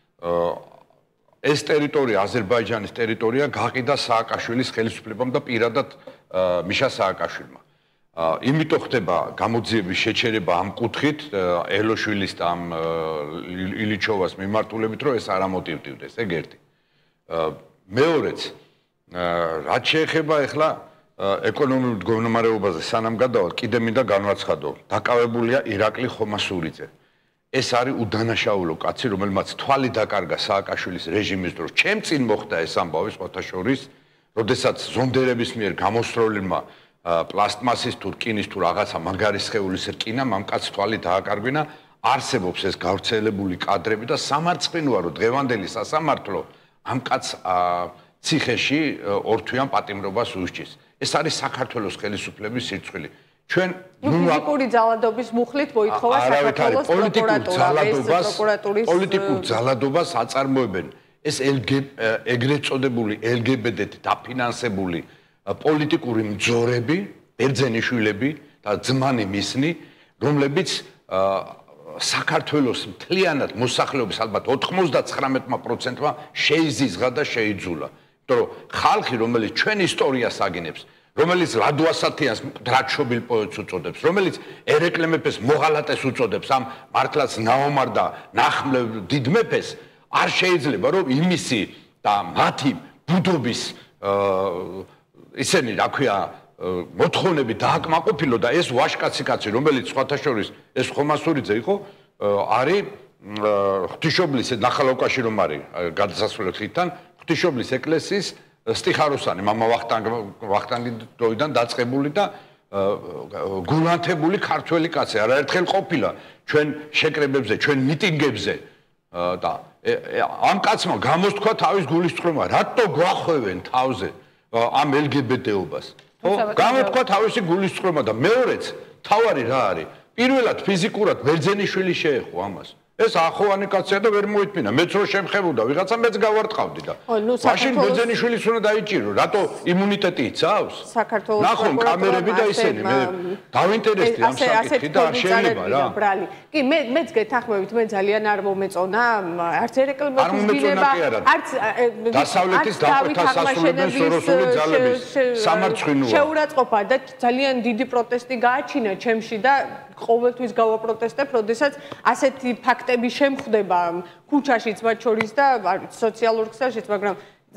ეს ტერიტორია, აზერბაიჯანის ტერიტორია გაყიდა სააკაშვილის ხელისუფლებამ და პირადად მიშა სააკაშვილმა. იმიტომ ხდება გამოძიების შეჩერება ამ კუთხით ელოშვილის და ამ ილიჩოვას მიმართულებით, რომ ეს არ ამოტივტივდეს, ეგ ერთი. მეორეც, რაც შეეხება ახლა ეკონომიურ მდგომარეობაზე სანამ გადავალ, კიდე მინდა განვაცხადო, დაკავებულია ირაკლი ხომასურიძე. ეს არის უდანაშაულო კაცი, რომელმაც თვალი დაკარგა სააკაშვილის რეჟიმის დროს. ჩემ წინ მოხდა ეს ამბავი სხვათა შორის, როდესაც ზონდერების მიერ გამოსროლებმა პლასტმასის თუ რკინის თუ რაღაცა მაგარი სხეულის რკინა ამ კაცს თვალი დააკარგვინა. არსებობს ეს გავრცელებული კადრები და სამარცხვინოა, რომ დღევანდელი სასამართლო ამ კაცს ციხეში ორთვიან პატიმრობას უსჯის. ეს არის საქართველოს ხელისუფლების სირცხვილი. ჩვენ პოლიტიკური ძალადობის მუხლით მოითხოვა საქართველოს პროკურატურას პოლიტიკურ ძალადობას აწარმოებენ ეს ეგრეთ წოდებული ელგებდეთ დაფინანსებული პოლიტიკური მძორები, ბერძენიშვილები და ძმანი მისნი, რომლებიც საქართველოს მთლიანად მოსახლეობის ალბათ ოთხმოცდათხრამეტ პროცენტმა შეიზიზღა და შეიძულა. იმიტომ რომ ხალხი, რომელიც ჩვენ ისტორიას აგინებს, რომელიც ლადუასათიანს დრაჩობილ პოეტს უწოდებს, რომელიც ერეკლე მეფეს მოღალატეს უწოდებს, ამ მართლაც ნაომარ და ნახმლებ დიდ მეფეს, არ შეიძლება რომ იმისი და მათი ბუდობის ისენი, რა ქვია, მოთხოვნები დააკმაყოფილო და ეს ვაშკაცი კაცი, რომელიც სხვათა შორის ეს ხომასურიძე იყო, არის ღვთისმშობლის ნახალაუკაში რომ არის გადასასვლელი ხიდან ღვთისმშობლის ეკლესიის სტიხაროსანი მამა ვახტანგი დროიდან დაწყებული და გულანთებული ქართველი კაცი არაერთხელ ყოფილა ჩვენ შეკრებებზე, ჩვენ მიტინგებზე და ამ კაცმა გამოსთქვა თავის გულისწყრომა, რატო გვახვევენ თავზე ამ ელგებედეობას? ხო, გამოთქვა თავისი გულისწყრომა და მეორეც თავარი რა არის? პირველად ფიზიკურად ბერძენიშვილი შეეხო ამას. ეს ახოვანი კაცია და ვერ მოითმინა. მეც რო შემხებოდა, ვიღაცა მეც გავარტყავდი და მაშინ ბერძენიშვილის უნდა დაიჭირო, რატო იმუნიტეტი იცავს? საქართველოს ნახონ კამერები და ისინი, მე დავინტერესდი ამ საკითხი და არ შეიძლება რა. კი, მე მეც გეთანხმებით, მე ძალიან არ მომეწონა, არც ერეკლების დინება, არც დასავლეთის დაკვეთა სასრულებენ სოროსული ძალების სამარცხვინოა. შეურაცხყოფა და ძალიან დიდი პროტესტი გააჩინა ჩემში და ყოველთვის გავაპროტესტებ, როდესაც ასეთი ფაქტები შემხვდება ქუჩაშიც მათ შორის და სოციალურ ქსელშიც, მაგრამ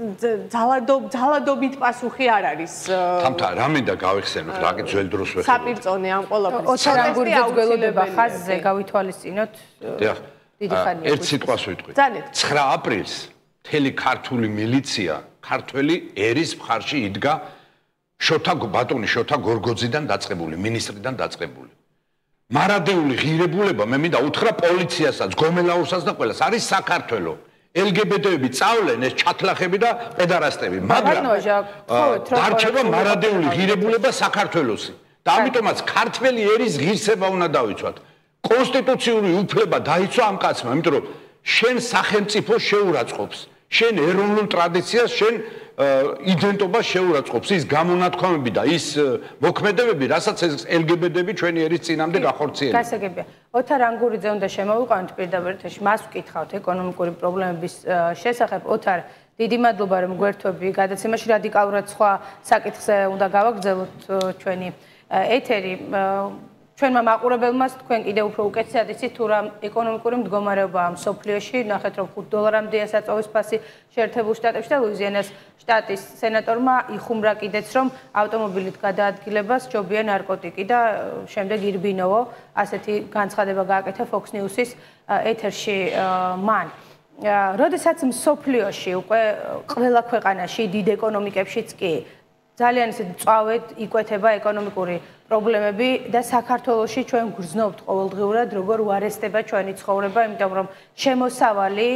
ძალადობით პასუხი არ არის. თამთა, რა მინდა გავიხსენოთ, რა კი ძველ დროს ვეხებოდი. საპირწონე ამ ყველაფრის. ოთარ ანგურიძე ძველოდება ხაზზე გავითვალისწინოთ. დიახ. დიდი ხანია. ერთ სიტყვას ვიტყვი. ცხრა აპრილს მთელი ქართული მილიცია, ქართველი ერის მხარში იდგა შოთა ბატონი შოთა გორგოძიდან დაწყებული, მინისტრიდან დაწყებული. მარადეული ღირებულება მე მინდა უთხრა პოლიციასაც, გომელაურსაც და ყველას არის საქართველო. ელგებედეები წავლენ ეს ჩათლახები და პედარასტები, მაგრამ დარჩება მარადეული ღირებულება საქართველოსი. და ამიტომაც ქართველი ერის ღირსება უნდა დავიცვათ. კონსტიტუციური უფლება დაიცვა ამ კაცმა, იმიტომ რომ შენ სახელმწიფო შეურაცხყოფს, შენ ეროვნულ ტრადიციას, შენ იდენტობას შეურაცხყოფს, ის გამონათქვამები და ის მოქმედებები, რასაც ეს ელგებედები ჩვენი ერის წინამდე გახორციელებს. გასაგებია. ოთარ ანგურიძე უნდა შემოვიყვანოთ პირდაპირ ეთერში, მას ვკითხავთ ეკონომიკური პრობლემების შესახებ. ოთარ, დიდი მადლობა რომ გვერთვები გადაცემაში, რადიკალურად სხვა საკითხზე უნდა გავაგრძელოთ ჩვენი ეთერი. ჩვენმა მაყურებელმა თქვენ კიდევ უფრო უკეთესად იცით თუ რა ეკონომიკური მდგომარეობაა მსოფლიოში, ნახეთ რომ ხუთ დოლარამდეა საწვავის ფასი შეერთებულ შტატებში და ლუიზიანას შტატის სენატორმა იხუმრა კიდეც რომ ავტომობილით გადაადგილებას ჯობია ნარკოტიკი და შემდეგ ირბინოვო ასეთი განცხადება გააკეთა Fox News-ის ეთერში მან. როდესაც მსოფლიოში უკვე ყველა ქვეყანაში დიდ ეკონომიკებშიც კი ძალიან ისე წვავედ იკვეთება ეკონომიკური პრობლემები და საქართველოში ჩვენ გრძნობთ ყოველდღიურად როგორ უარესდება ჩვენი ცხოვრება, იმიტომ რომ შემოსავალი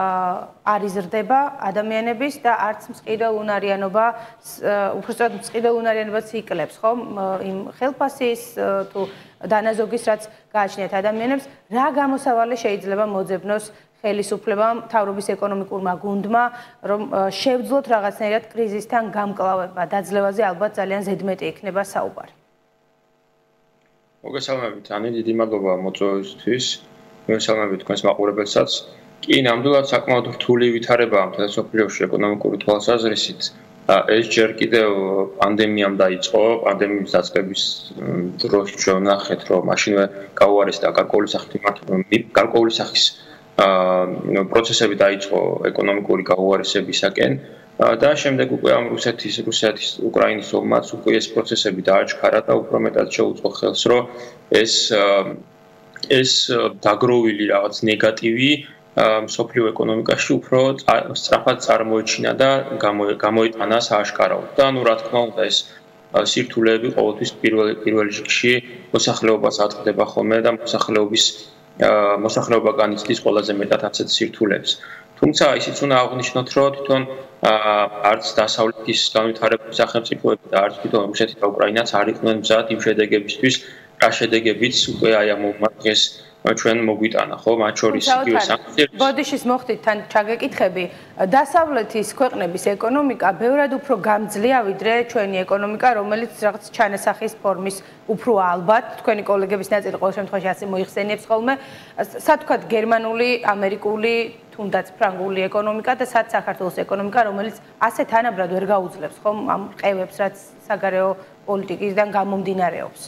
არ იზრდება ადამიანების და არც მწყიდელ უნარიანობა, უბრალოდ მწყიდელ უნარიანობას იკლებს, ხო? იმ ხელფასის თუ დანაზოგის რაც გააჩნიათ ადამიანებს, რა გამოსავალი შეიძლება მოძებნოს ხელისუფლებამ, მთავრობის ეკონომიკურმა გუნდმა, რომ შევძლოთ რაღაცნაირად კრიზისთან გამკლავება. დაძლევაზე ალბათ ძალიან ზედმეტი იქნება საუბარი. მოგესალმებით, ანი, დიდი მადლობა მოწვევისთვის. მოგესალმებით თქვენს მაყურებელსაც. კი, ნამდვილად საკმაოდ რთული ვითარებაა მთელ მსოფლიოში ეკონომიკური თვალსაზრისით. ეს ჯერ კიდევ პანდემიამ დაიწყო, პანდემიის დაწყების დროს ჩვენ ვნახეთ, რომ მაშინვე გაუარესდა გარკვეული სახის გარკვეული სახის პროცესები დაიწყო ეკონომიკური გაუარესებისაკენ და შემდეგ უკვე ამ რუსეთის, რუსეთის, უკრაინის ომმაც უკვე ეს პროცესები დააჩქარა და უფრო მეტად შეუწყო ხელს, რომ ეს ეს დაგროვილი რაღაც ნეგატივი მსოფლიო ეკონომიკაში უფრო სწრაფად წარმოეჩინა და გამოიტანა სააშკარაოდ. და ნუ რა თქმა უნდა ეს სირთულეები ყოველთვის პირველ პირველ რიგში მოსახლეობას აწყდება ხოლმე და მოსახლეობის მოსახლეობა განიცდის ყველაზე მეტად ასეთ სირთულეებს. თუმცა ისიც უნდა აღვნიშნოთ, რომ თვითონ არც დასავლეთის განვითარებული სახელმწიფოები და არც თვითონ რუსეთი და უკრაინაც არ იყვნენ მზად იმ შედეგებისთვის, რა შედეგებიც უკვე აი ამ დღეს ჩვენ მოგვიტანა, ხო, მათ შორის იგივე სანქციები. ბოდიშის მოხდით თან ჩაგეკითხები, დასავლეთის ქვეყნების ეკონომიკა ბევრად უფრო გამძლეა ვიდრე ჩვენი ეკონომიკა, რომელიც რაღაც ჩანასახის ფორმის უფრო ალბათ, თქვენი კოლეგების ნაწილი ყოველ შემთხვევაში ასე მოიხსენიებს ხოლმე, სათქვათ გერმანული, ამერიკული, თუნდაც ფრანგული ეკონომიკა და სად საქართველოს ეკონომიკა, რომელიც ასე თანაბრად ვერ გაუძლებს, ხო, ამ ყევებს, რაც საგარეო პოლიტიკისგან გამომდინარეობს.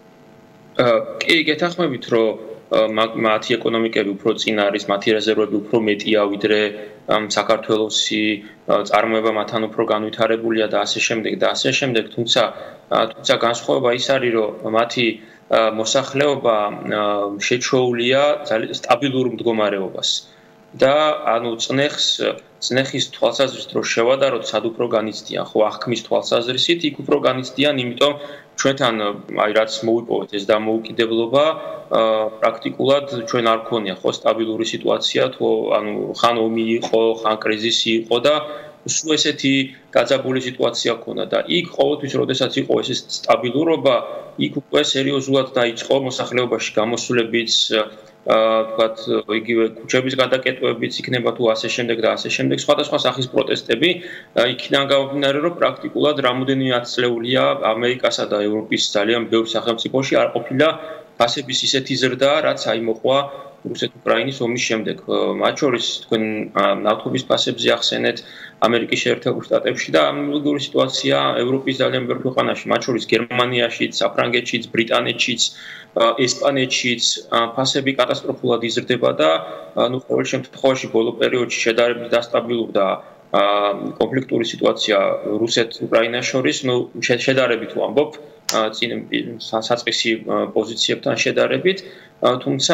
კი, გეთანხმებით, რომ მათი ეკონომიკები უფრო წინ არის, მათი რეზერვები უფრო მეტია ვიდრე საქართველოსი, წარმოება მათთან უფრო განვითარებულია და ასე შემდეგ და ასე შემდეგ, თუმცა თუმცა განსხვავება ის არის, რომ მათი მოსახლეობა შეჩოულია სტაბილურ მდგომარეობას და ანუ წნეხს წნეხის თვალსაზრისით რო შევადაროთ სად უფრო განიცდიან ხო აღქმის თვალსაზრისით იქ უფრო განიცდიან იმიტომ ჩვენთან აი რაც მოვიპოვეთ ეს დამოუკიდებლობა პრაქტიკულად ჩვენ არ გქონია ხო სტაბილური სიტუაცია თუ ანუ ხან ომი იყო ხან კრიზისი იყო და სულ ესეთი გაძაბული სიტუაცია ქონდა და იქ ყოველთვის როდესაც იყო ეს სტაბილურობა იქ უკვე სერიოზულად დაიწყო მოსახლეობაში გამოსვლებიც თქვათ იგივე ქუჩების გადაკეტვებიც იქნება თუ ასე შემდეგ და ასე შემდეგ სხვადასხვა სახის პროტესტები იქიდან გამომდინარე რომ პრაქტიკულად რამოდენიმე ათწლეულია ამერიკასა და ევროპის ძალიან ბევრ სახელმწიფოში არ ყოფილა ფასების ისეთი ზრდა რაც აიმოყვა რუსეთ-უკრაინის ომის შემდეგ მათ შორის თქვენ ნავთობის ფასებზე ახსენეთ ამერიკის შეერთებულ შტატებში და ანალოგიური სიტუაცია ევროპის ძალიან ბევრ ქვეყანაში მათ შორის გერმანიაშიც, საფრანგეთშიც, ბრიტანეთშიც, ესპანეთშიც ფასები კატასტროფულად იზრდება და ну ყოველ შემთხვევაში ბოლო პერიოდში შედარებით დასტაბილურდა კონფლიქტური სიტუაცია რუსეთ-უკრაინას შორის ну შედარებით ვამბობ წინ საწყისი პოზიციებთან შედარებით თუმცა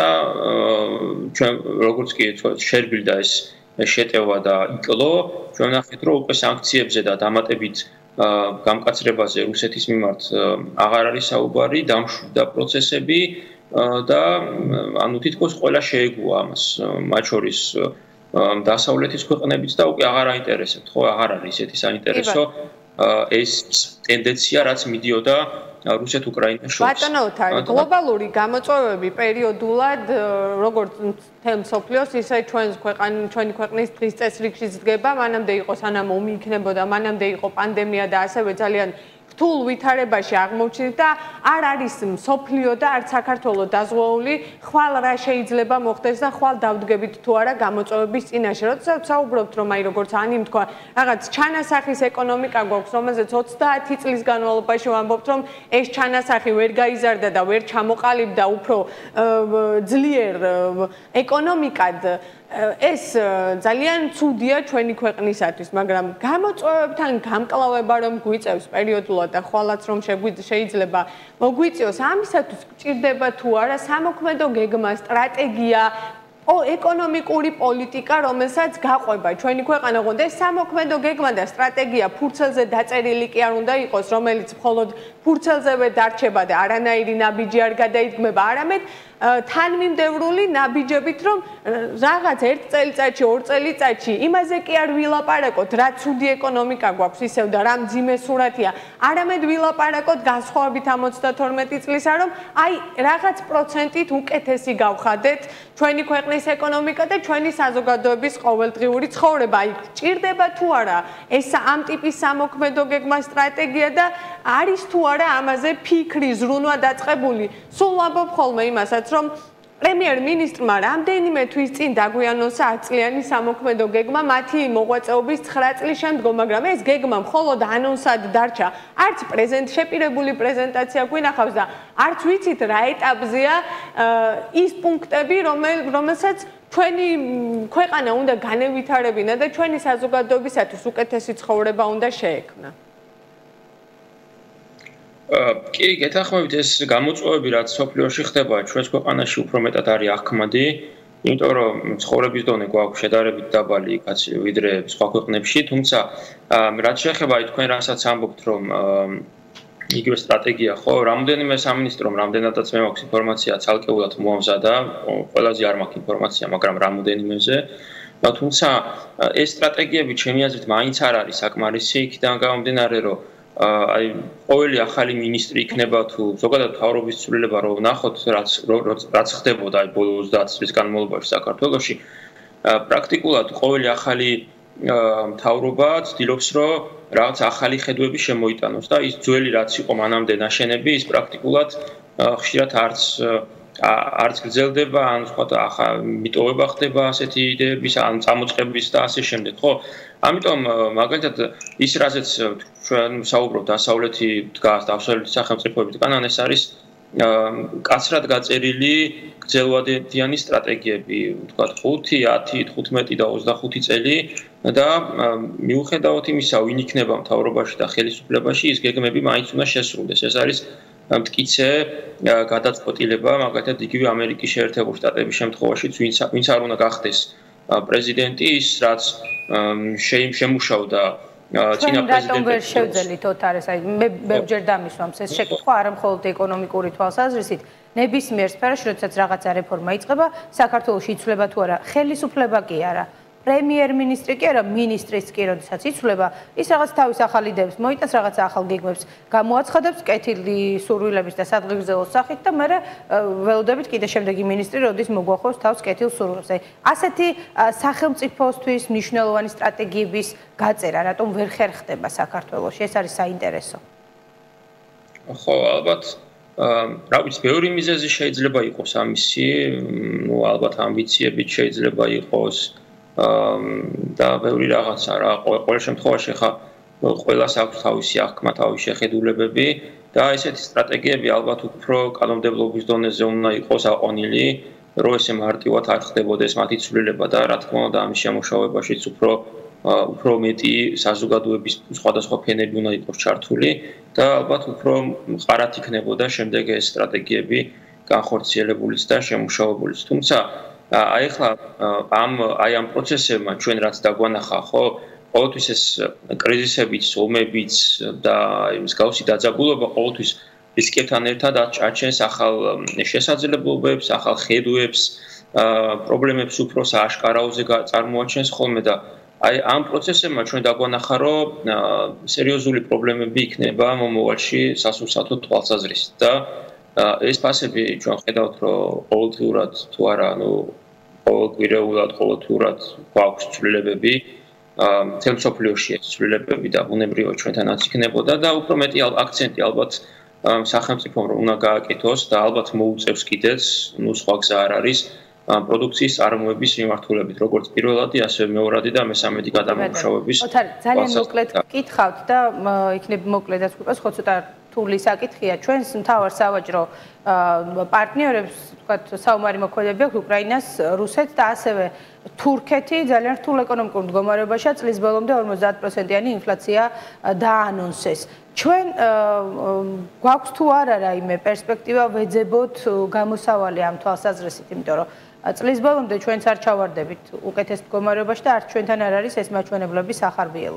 ჩვენ როგორც კი შერბილდა ეს შეტევა და იკლო ჩვენ ნახეთ რომ უკვე სანქციებზე და დამატებით გამკაცრებაზე რუსეთის მიმართ აღარ არის საუბარი დამშვიდა პროცესები და ანუ თითქოს ყველა შეეგუა ამას მათ შორის დასავლეთის ქვეყნებიც და უკვე აღარ აინტერესებთ ხო აღარ არის ისეთი საინტერესო ეს ტენდენცია რაც მიდიოდა რუსეთ-უკრაინის შორის. ბატონო თარი, გლობალური გამოწვევები პერიოდულად როგორც თემ სოფლიოს ისე ჩვენს ქვეყან ჩვენი ქვეყნის დღის წესრიგშიც დგება, მანამდე იყო სანამ ომი იქნებოდა, მანამდე იყო პანდემია და ასევე ძალიან რთულ ვითარებაში აღმოჩნდა და არ არის სოფლიო და არც საქართველოს დაზღვეული ხვალ რა შეიძლება მოხდეს და ხვალ დავდგებით თუ არა გამოწვევების წინაშე. როდესაც საუბრობთ რომ აი როგორც ანიმ თქვა, რაღაც ჩანასახის ეკონომიკა გვაქვს, რომელზეც ოცდაათი წლის განმავლობაში ვამბობთ რომ ეს ჩანასახი ვერ გაიზარდა და ვერ ჩამოყალიბდა უფრო ძლიერ ეკონომიკად ეს ძალიან ცუდია ჩვენი ქვეყნისათვის, მაგრამ გამოწვევებთან გამკლავება რომ გვიწევს პერიოდულად და ხვალაც რომ შეიძლება მოგვიწევს, ამისათვის გჭირდება თუ არა სამოქმედო გეგმა, სტრატეგია, ო ეკონომიკური პოლიტიკა, რომელსაც გაყვება ჩვენი ქვეყანა გონდა ეს სამოქმედო გეგმა და სტრატეგია ფურცელზე დაწერილი კი არ უნდა იყოს, რომელიც მხოლოდ ფურცელზევე დარჩება და არანაირი ნაბიჯი არ გადაიდგმება, არამედ თანმიმდევრული ნაბიჯებით რომ რაღაც ერთ წელიწადში, ორ წელიწადში იმაზე კი არ ვილაპარაკოთ, რა ცუდი ეკონომიკა გვაქვს ისევ და რა მძიმე სურათია, არამედ ვილაპარაკოთ განსხვავებით ამ ოცდათორმეტი წლისა, რომ აი რაღაც პროცენტით უკეთესი გავხადეთ ჩვენი ქვეყნის ეკონომიკა და ჩვენი საზოგადოების ყოველდღიური ცხოვრება. აი გჭირდება თუ არა ეს ამ ტიპის სამოქმედო გეგმა სტრატეგია და არის თუ არა ამაზე ფიქრი, ზრუნვა დაწყებული. სულ ვამბობ ხოლმე იმასაც რომ პრემიერ-მინისტრმა რამდენიმე თვის წინ დაგვიანონსა ათწლიანი სამოქმედო გეგმა მათი მოღვაწეობის ცხრა წლის შემდგომ, მაგრამ ეს გეგმა მხოლოდ ანონსად დარჩა. არც პრეზენტ შეპირებული პრეზენტაცია გვინახავს და არც ვიცით რა ეტაპზეა ის პუნქტები, რომელსაც ჩვენი ქვეყანა უნდა განევითარებინა და ჩვენი საზოგადოებისათვის უკეთესი ცხოვრება უნდა შეექმნა. კი, გეთანხმებით ეს გამოწვევები რაც სოფლიოში ხდება ჩვენს ქვეყანაში უფრო მეტად არის ახმადი, იმიტომ რომ ცხოვრების დონე გვაქვს შედარებით დაბალი ვიდრე სხვა ქვეყნებში, თუმცა რაც შეეხება თქვენ რასაც ამბობთ რომ იგივე სტრატეგია ხო, რამდენიმე სამინისტრომ, რამდენადაც მე მაქვს ინფორმაცია ცალკეულად მოამზადა, ყველაზე არ მაქვს ინფორმაცია, მაგრამ რამდენიმეზე თუმცა ეს სტრატეგიები ჩემი აზრით მაინც არ არის საკმარისი, იქიდან გამომდინარე რომ აი ყოველი ახალი მინისტრი იქნება თუ ზოგადად მთავრობის ცვლილება რომ ნახოთ რაც რაც ხდებოდა აი ბოლო ოცდაათი წლის განმავლობაში საქართველოში პრაქტიკულად ყოველი ახალი მთავრობა ცდილობს რომ რაღაც ახალი ხედვები შემოიტანოს და ის ძველი რაც იყო მანამდე ნაშენები ის პრაქტიკულად ხშირად არც არც გრძელდება ან სხვა მიტოვება ხდება ასეთი იდეების ან წამოწყების და ასე შემდეგ ხო ამიტომ მაგალითად ის რაზეც ჩვენ საუბრობთ დასავლეთი დგას დასავლეთი სახელმწიფოები დგანან ეს არის კაცრად გაწერილი გრძელვადიანი სტრატეგიები ვთქვათ ხუთი, ათი, თხუთმეტი და ოცდახუთი წელი და მიუხედავად იმისა ვინ იქნება მთავრობაში და ხელისუფლებაში ის გეგმები მაინც უნდა შესრულდეს ეს არის მტკიცე გადაწყვეტილება, მაგალითად იგივე ამერიკის შეერთებული შტატების შემთხვევაშიც, ვინც ვინც არ უნდა გახდეს პრეზიდენტი, ის რაც შემუშავდა წინა პრეზიდენტი ვერ შევძელით ოთარეს, აი მე ბევრჯერ დამისვამს ეს შეკითხვა არა მხოლოდ ეკონომიკური თვალსაზრისით, ნებისმიერ სფეროში, როდესაც რაღაცა რეფორმა იწყება, საქართველოში იცვლება თუ არა, ხელისუფლება კი არა. პრემიერ-მინისტრი კი არა, მინისტრის კი როდესაც იცვლება, ის რაღაც თავის ახალ იდეებს მოიტანს, რაღაც ახალ გეგმებს გამოაცხადებს, კეთილი სურვილების და სადღეგრძელოს სახით და მე ველოდებით კიდე შემდეგი მინისტრი როდის მოგვახოს თავს კეთილ სურვილებს. აი, ასეთი სახელმწიფოსთვის მნიშვნელოვანი სტრატეგიების გაწერა, რატომ ვერ ხერხდება საქართველოში? ეს არის საინტერესო. ხო, ალბათ რა ვიცი, ბევრი მიზეზი შეიძლება იყოს ამისი, ნუ ალბათ ამბიციებით შეიძლება იყოს და ბევრი რაღაცა რა, ყოველ შემთხვევაში ხა ყველას აქვს თავისი აღქმა, თავისი შეხედულებები და ესეთი სტრატეგიები ალბათ უფრო კანონმდებლობის დონეზე უნდა იყოს აყვანილი, რომ ესე მარტივად არ ხდებოდეს მათი ცვლილება და რა თქმა უნდა ამის შემუშავებაშიც უფრო უფრო მეტი საზოგადოების სხვადასხვა ფენები უნდა იყოს ჩართული და ალბათ უფრო მყარად იქნებოდა შემდეგ ეს სტრატეგიები განხორციელებულიც და შემუშავებულიც. თუმცა აი ახლა ამ აი ამ პროცესებმა ჩვენ რაც დაგვანახა, ხო, ყოველთვის ეს კრიზისებიც, ომებიც და მსგავსი დაძაბულობა ყოველთვის რისკებთან ერთად აჩენს ახალ შესაძლებლობებს, ახალ ხედვებს, პრობლემებს უფრო სააშკარაოზე წარმოაჩენს ხოლმე და აი ამ პროცესებმა ჩვენ დაგვანახა, რომ სერიოზული პრობლემები იქნება მომავალში სასურსათო თვალსაზრისით და ეს ფასები ჩვენ ხედავთ, რომ ყოველდღიურად თუ არა, ანუ ყოველკვირეულად, ყოველთვიურად გვაქვს ცვლილებები, მთელ მსოფლიოში ეს ცვლილებები და ბუნებრივად ჩვენთანაც იქნებოდა და უფრო მეტი აქცენტი ალბათ სახელმწიფომ რომ უნდა გააკეთოს და ალბათ მოუწევს კიდეც, ნუ სხვა გზა არ არის პროდუქციის წარმოების მიმართულებით, როგორც პირველადი, ასევე მეორადი და მესამედი გადამამუშავების. ოთარ, ძალიან მოკლედ გკითხავთ და იქნებ მოკლედაც გვიყვეს, ხო ცოტა რთული საკითხია. ჩვენს მთავარ სავაჭრო პარტნიორებს, ვთქვათ, საომარი მოქმედებები აქვს უკრაინას, რუსეთს და ასევე თურქეთი ძალიან რთულ ეკონომიკურ მდგომარეობაშია, წლის ბოლომდე ორმოცდაათ პროცენტიანი ინფლაცია დაანონსეს. ჩვენ გვაქვს თუ არა რაიმე პერსპექტივა ვეძებოთ გამოსავალი ამ თვალსაზრისით, იმიტომ რომ წლის ბოლომდე ჩვენც არ ჩავარდებით უკეთეს მდგომარეობაში და არც ჩვენთან არ არის ეს მაჩვენებლები სახარბიელო.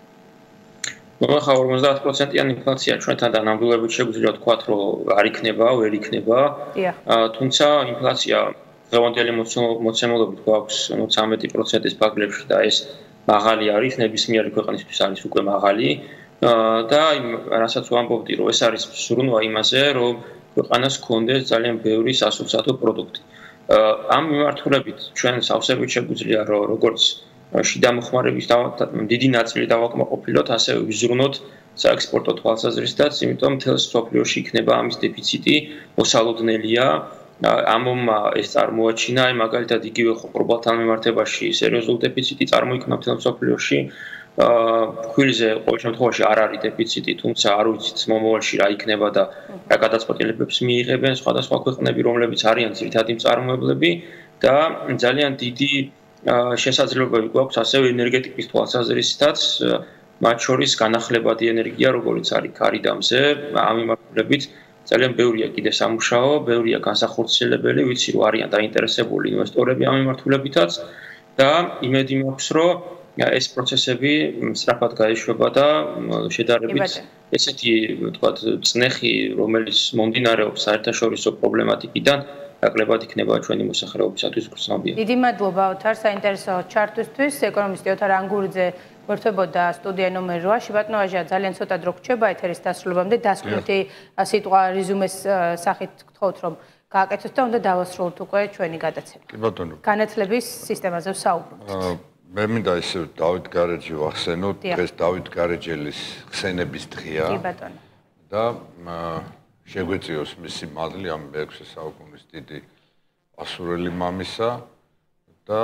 ნუ ახლა ორმოცდაათ პროცენტიანი ინფლაცია ჩვენთან და ნამდვილად შეგვიძლია ვთქვათ, რომ არ იქნება, ვერ იქნება. თუმცა ინფლაცია დღევანდელი მოცემულობით გვაქვს ცამეტი პროცენტის ფარგლებში და ეს მაღალი არის, ნებისმიერი ქვეყნისთვის არის უკვე მაღალი. და რასაც ვამბობდი, რომ ეს არის ზრუნვა იმაზე, რომ ქვეყანას ჰქონდეს ძალიან ბევრი სასურსათო პროდუქტი. ამ მიმართულებით ჩვენ სავსებით შეგვიძლია, რომ როგორც შიდა მოხმარების დიდი ნაწილი დავაკმაყოფილოთ, ასევე ვიზრუნოთ საექსპორტო თვალსაზრისითაც, იმიტომ მთელ მსოფლიოში იქნება ამის დეფიციტი, მოსალოდნელია. ამომმა ეს წარმოაჩინა, აი მაგალითად იგივე ხორბალთან მიმართებაში სერიოზული დეფიციტი წარმოიქმნა მთელ მსოფლიოში. ქვილზე ყოველ შემთხვევაში არ არის დეფიციტი, თუმცა არ ვიცით მომავალში რა იქნება და რა გადაწყვეტილებებს მიიღებენ სხვადასხვა ქვეყნები, რომლებიც არიან ძირითადი მწარმოებლები და ძალიან დიდი შესაძლებლობები გვაქვს ასევე ენერგეტიკის თვალსაზრისითაც, მათ შორის განახლებადი ენერგია, როგორც არის ქარიდამზე, ამ მიმართულებით ძალიან ბევრია კიდე სამუშაო, ბევრია განსახორციელებელი, ვიცი რომ არიან დაინტერესებული ინვესტორები ამ მიმართულებითაც და იმედი მაქვს, რომ ეს პროცესები სწრაფად გაეშვება და შედარებით ესეთი, ვთქვათ, წნეხი, რომელიც მომდინარეობს საერთაშორისო პრობლემატიკიდან, ნაკლებად იქნება ჩვენი მოსახლეობისათვის გრძნობია. დიდი მადლობა ოთარ საინტერესო ჩართვისთვის. ეკონომისტი ოთარ ანგურიძე გვერდებოდა სტუდია ნომერ ორი. ბატონო ვაჟა, ძალიან ცოტა დრო გრჩება ეთერის დასრულებამდე. დასკვნითი სიტყვა რეზუმეს სახით გთხოვთ, რომ გააკეთოთ და უნდა დავასრულოთ უკვე ჩვენი გადაცემა. კი ბატონო. განათლების სისტემაზე ვსაუბრობთ. მე მინდა ისე დავით გარეჯი ვახსენოთ, დღეს დავით გარეჯელის ხსენების დღეა. კი ბატონო. და შეგვეციოს მისი მადლი ამ მეექვსე საუკუნის დიდი ასურელი მამისა და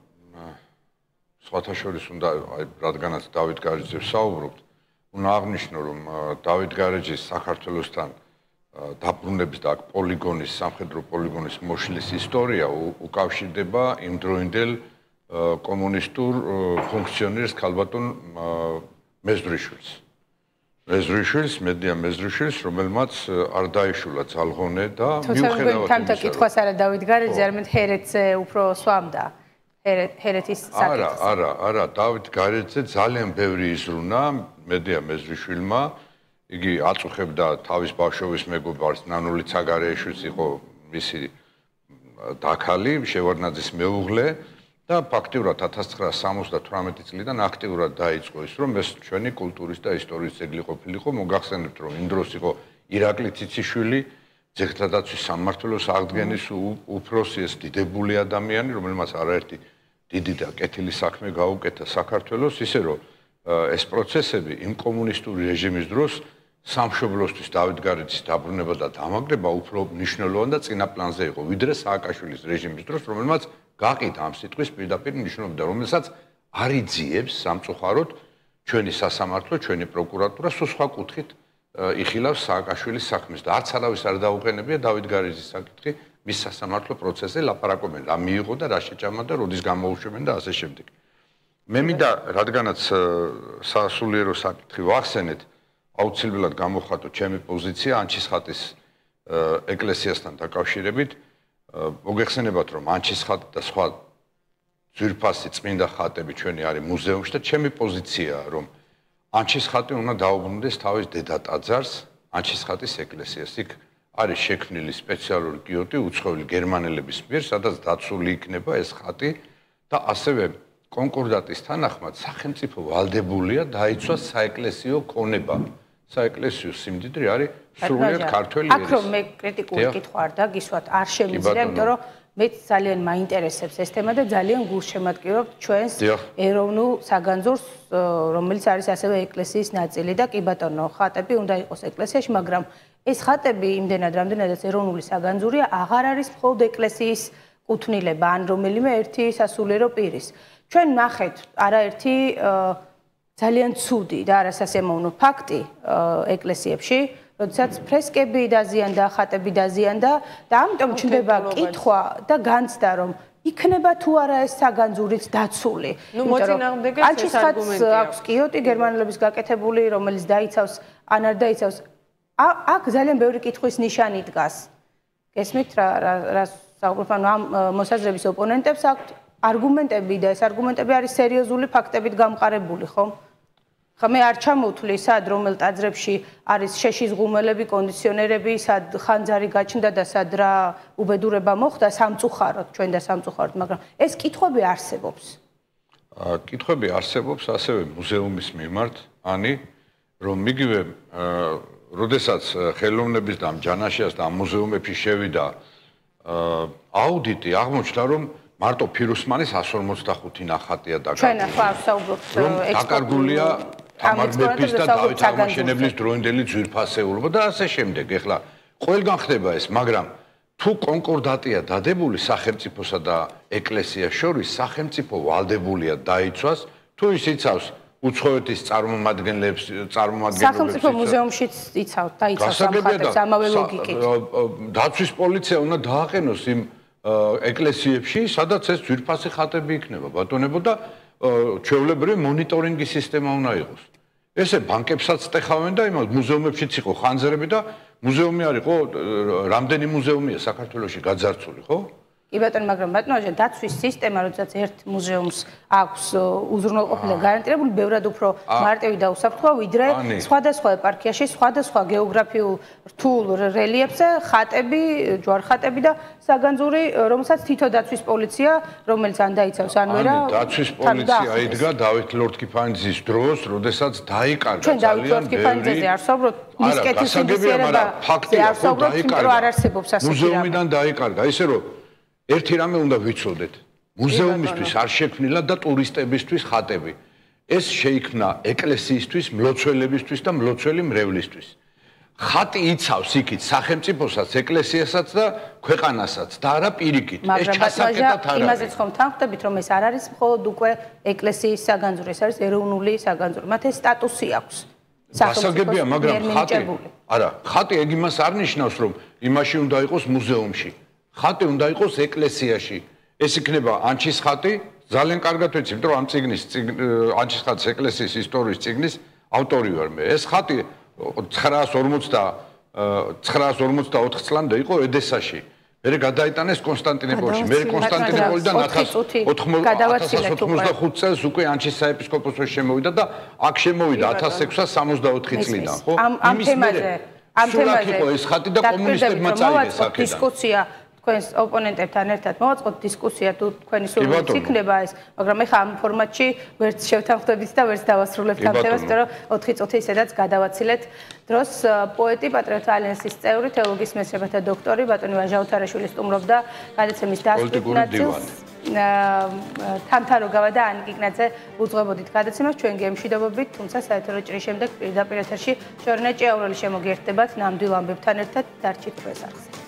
სხვათა შორის უნდა აი რადგანაც დავით გარეჯზე ვსაუბრობთ, უნდა აღნიშნო რომ დავით გარეჯის საქართველოსთან დაბრუნების და აქ პოლიგონის, სამხედრო პოლიგონის მოშლის ისტორია უკავშირდება იმდროინდელ კომუნისტურ ფუნქციონერს ქალბატონ მეზრიშვილს. მეზრიშვილს, მედია მეზრიშვილს, რომელმაც არ დაიშულა ძალღონე და მიუხედავად თამთა კითხვას არა დავით გარეჯე, არამედ ჰერეთზე უფრო სვამდა. ჰერეთის საკითხს. არა, არა, არა, დავით გარეჯეზე ძალიან ბევრი იზრუნა მედია მეზრიშვილმა. იგი აწუხებდა თავის ბავშვობის მეგობარს ნანული ცაგარეიშვილს იყო მისი დაქალი, შევარდნაძის მეუღლე და ფაქტიურად ათას ცხრაასი სამოცდათვრამეტი წლიდან აქტიურად დაიწყო ის, რომ ეს ჩვენი კულტურის და ისტორიის ძეგლი ყოფილიყო. მოგახსენებთ, რომ იმ დროს იყო ირაკლი ციციშვილი, ძეგლთა დაცვის სამმართველოს აღდგენის უფროსი ეს დიდებული ადამიანი, რომელმაც არაერთი დიდი და კეთილი საქმე გაუკეთა საქართველოს, ისე რომ ეს პროცესები იმ კომუნისტური რეჟიმის დროს სამშობლოსთვის დავით გარეჯის დაბრუნება და დამაგრება უფრო მნიშვნელოვანი და წინა პლანზე იყო, ვიდრე სააკაშვილის რეჟიმის დროს, რომელმაც გაყიდა ამ სიტყვის პირდაპირ მნიშვნელობა, რომელსაც არ იძიებს სამწუხაროდ ჩვენი სასამართლო, ჩვენი პროკურატურა სულ სხვა კუთხით იხილავს სააკაშვილის საქმეს და არც არავის არ დაუყენებია დავით გარეჯის საკითხი მის სასამართლო პროცესზე ლაპარაკობენ, რა მიიღო და რა შეჭამა და როდის გამოუშვებენ და ასე შემდეგ. მე მინდა რადგანაც სასულიერო საკითხი ვახსენეთ, აუცილებლად გამოხატო ჩემი პოზიცია ანჩისხატის ეკლესიასთან დაკავშირებით. მოგეხსენებათ, რომ ანჩისხატი და სხვა ძვირფასი წმინდა ხატები ჩვენი არის მუზეუმში და ჩემი პოზიციაა, რომ ანჩისხატი უნდა დაუბრუნდეს თავის დედატაძარს, ანჩისხატის ეკლესიას. იქ არის შექმნილი სპეციალური კიოტი უცხოელი გერმანელების მიერ, სადაც დაცული იქნება ეს ხატი და ასევე კონკორდატის თანახმად სახელმწიფო ვალდებულია დაიცვას საეკლესიო ქონება. საეკლესიო სიმდიდრე არის სრულიად ქართველი ერის. აქ რომ მე კრიტიკული კითხვა არ დაგისვათ, არ შემიძლია, იმიტომ რომ მეც ძალიან მაინტერესებს ეს თემა და ძალიან გულშემატკივრობ ჩვენს ეროვნულ საგანძურს, რომელიც არის ასევე ეკლესიის ნაწილი და კი ბატონო, ხატები უნდა იყოს ეკლესიაში, მაგრამ ეს ხატები იმდენად, რამდენადაც ეროვნული საგანძურია, აღარ არის მხოლოდ ეკლესიის კუთვნილება, ან რომელიმე ერთი სასულიერო პირის. ჩვენ ნახეთ არაერთი ძალიან ცუდი და არასასიამოვნო ფაქტი ეკლესიებში, როდესაც ფრესკები დაზიანდა, ხატები დაზიანდა და ამიტომ ჩნდება კითხვა და განცდა, რომ იქნება თუ არა ეს საგანძურიც დაცული. ნუ მოწინააღმდეგეს ეს არგუმენტია. აქვს კიოტი გერმანელების გაკეთებული, რომელიც დაიცავს ან არ დაიცავს. აქ ძალიან ბევრი კითხვის ნიშანი დგას. გესმით რა რა საუბრობ, ანუ ამ მოსაზრების ოპონენტებს აქვთ არგუმენტები და ეს არგუმენტები არის სერიოზული ფაქტებით გამყარებული, ხო? ხა მე არ ჩამოვთვლი სად რომელ ტაძრებში არის შეშის ღუმელები, კონდიციონერები, სად ხანძარი გაჩნდა და სად რა უბედურება მოხდა სამწუხაროდ, ჩვენ და სამწუხაროდ, მაგრამ ეს კითხვები არსებობს. კითხვები არსებობს ასევე მუზეუმის მიმართ, ანი, რომ მიგივე როდესაც ხელოვნების და ამ ჯანაშიას და ამ მუზეუმებში შევიდა აუდიტი, აღმოჩნდა, რომ მარტო ფირუსმანის εκατს ორმოცდახუთი ნახატია დაკარგული. ჩვენ ახლა ვსაუბრობთ დაკარგულია თამარ მეფის და დავით აღმაშენებლის დროინდელი ძვირფასეულობა და ასე შემდეგ. ეხლა ყველგან ხდება ეს, მაგრამ თუ კონკორდატია დადებული სახელმწიფოსა და ეკლესიას შორის, სახელმწიფო ვალდებულია დაიცვას, თუ ის იცავს უცხოეთის წარმომადგენლებს, წარმომადგენლებს სახელმწიფო მუზეუმშიც იცავთ, დაიცავს ამ ხატებს ამავე ლოგიკით. დაცვის პოლიცია უნდა დააყენოს იმ ეკლესიებში, სადაც ეს ძვირფასი ხატები იქნება, ბატონებო და ჩვეულებრივი მონიტორინგის სისტემა უნდა იყოს. ესე ბანკებსაც ტეხავენ და იმას მუზეუმებშიც იყო ხანძრები და მუზეუმი არის ხო, რამდენი მუზეუმია საქართველოში გაძარცული, ხო? კი ბატონო, მაგრამ ბატონო, დაცვის სისტემა, როდესაც ერთ მუზეუმს აქვს უზრუნველყოფილი და გარანტირებული, ბევრად უფრო მარტივი და უსაფრთხოა, ვიდრე სხვადასხვა ეპარქიაში, სხვადასხვა გეოგრაფიულ რთულ რელიეფზე ხატები, ჯვარხატები და საგანძური, რომელსაც თითო დაცვის პოლიცია, რომელიც ან დაიცავს, ან ვერა. დაცვის პოლიცია იდგა დავით ლორთქიფანიძის დროს, როდესაც დაიკარგა ძალიან დავით ლორთქიფანიძეზე არ ვსაუბრობთ, მის კეთის ინდუსტრიაზე არ ვსაუბრობთ, იმიტომ რომ არ არსებობს ასეთი რამე. მუზეუმიდან დაიკარგა, ისე რომ ერთი რამე უნდა ვიცოდეთ. მუზეუმისთვის არ შექმნილა და ტურისტებისთვის ხატები. ეს შეიქმნა ეკლესიისთვის, მლოცველებისთვის და მლოცველი მრევლისთვის. ხატი იცავს იქით სახელმწიფოსაც, ეკლესიასაც და ქვეყანასაც და არა პირიქით. ეს ჩასაკეთად არ არის. იმაზეც ხომ თანხმდებით, რომ ეს არ არის მხოლოდ უკვე ეკლესიის საგანძური, ეს არის ეროვნული საგანძური. მათ ეს სტატუსი აქვს. გასაგებია, მაგრამ ხატი არა, ხატი ეგ იმას არ ნიშნავს, რომ იმაში უნდა იყოს მუზეუმში. ხატი უნდა იყოს ეკლესიაში. ეს იქნება ანჩის ხატი, ძალიან კარგად ვიცი, იმიტომ რომ ამ წიგნის ანჩის ხატის ეკლესიის ისტორიის წიგნის ავტორი ვარ მე. ეს ხატი ცხრაას ორმოცდაოთხ წლამდე იყო ედესაში. მე გადაიტანეს კონსტანტინოპოლში. მე კონსტანტინოპოლიდან ათას ოცდახუთ წელს უკვე ანჩის საეპისკოპოსოში შემოვიდა და აქ შემოვიდა ათას ექვსას სამოცდაოთხი წლიდან, ხო? ამ თემაზე, ამ თემაზე ეს ხატი და კომუნისტებმა წაიღეს აქედან. დისკუსია თქვენს ოპონენტებთან ერთად მოვაწყოთ დისკუსია თუ თქვენი სურვილით იქნება ეს, მაგრამ ეხლა ამ ფორმატში ვერც შევთანხმდებით და ვერც დავასრულებთ ამ თემას, იმიტომ რომ ოთხი წუთი ისედაც გადავაცილეთ დროს. პოეტი, პატრიოტთა ალიანსის წევრი, თეოლოგიის მეცნიერებათა დოქტორი ბატონი ვაჟა ჯავთარაშვილი სტუმრობდა გადაცემის დასწრით ნაწილს. თამთა როგავა და ანი კიკნაძე უძღვებოდით გადაცემას, ჩვენ გემშვიდობებით, თუმცა საეთერო ჭრის შემდეგ პირდაპირ ეთერში შორნა ჭიაურელი შემოგიერთდებათ ნამდვილ ამბებთან ერთად, დარჩით ჩვენს არხზე.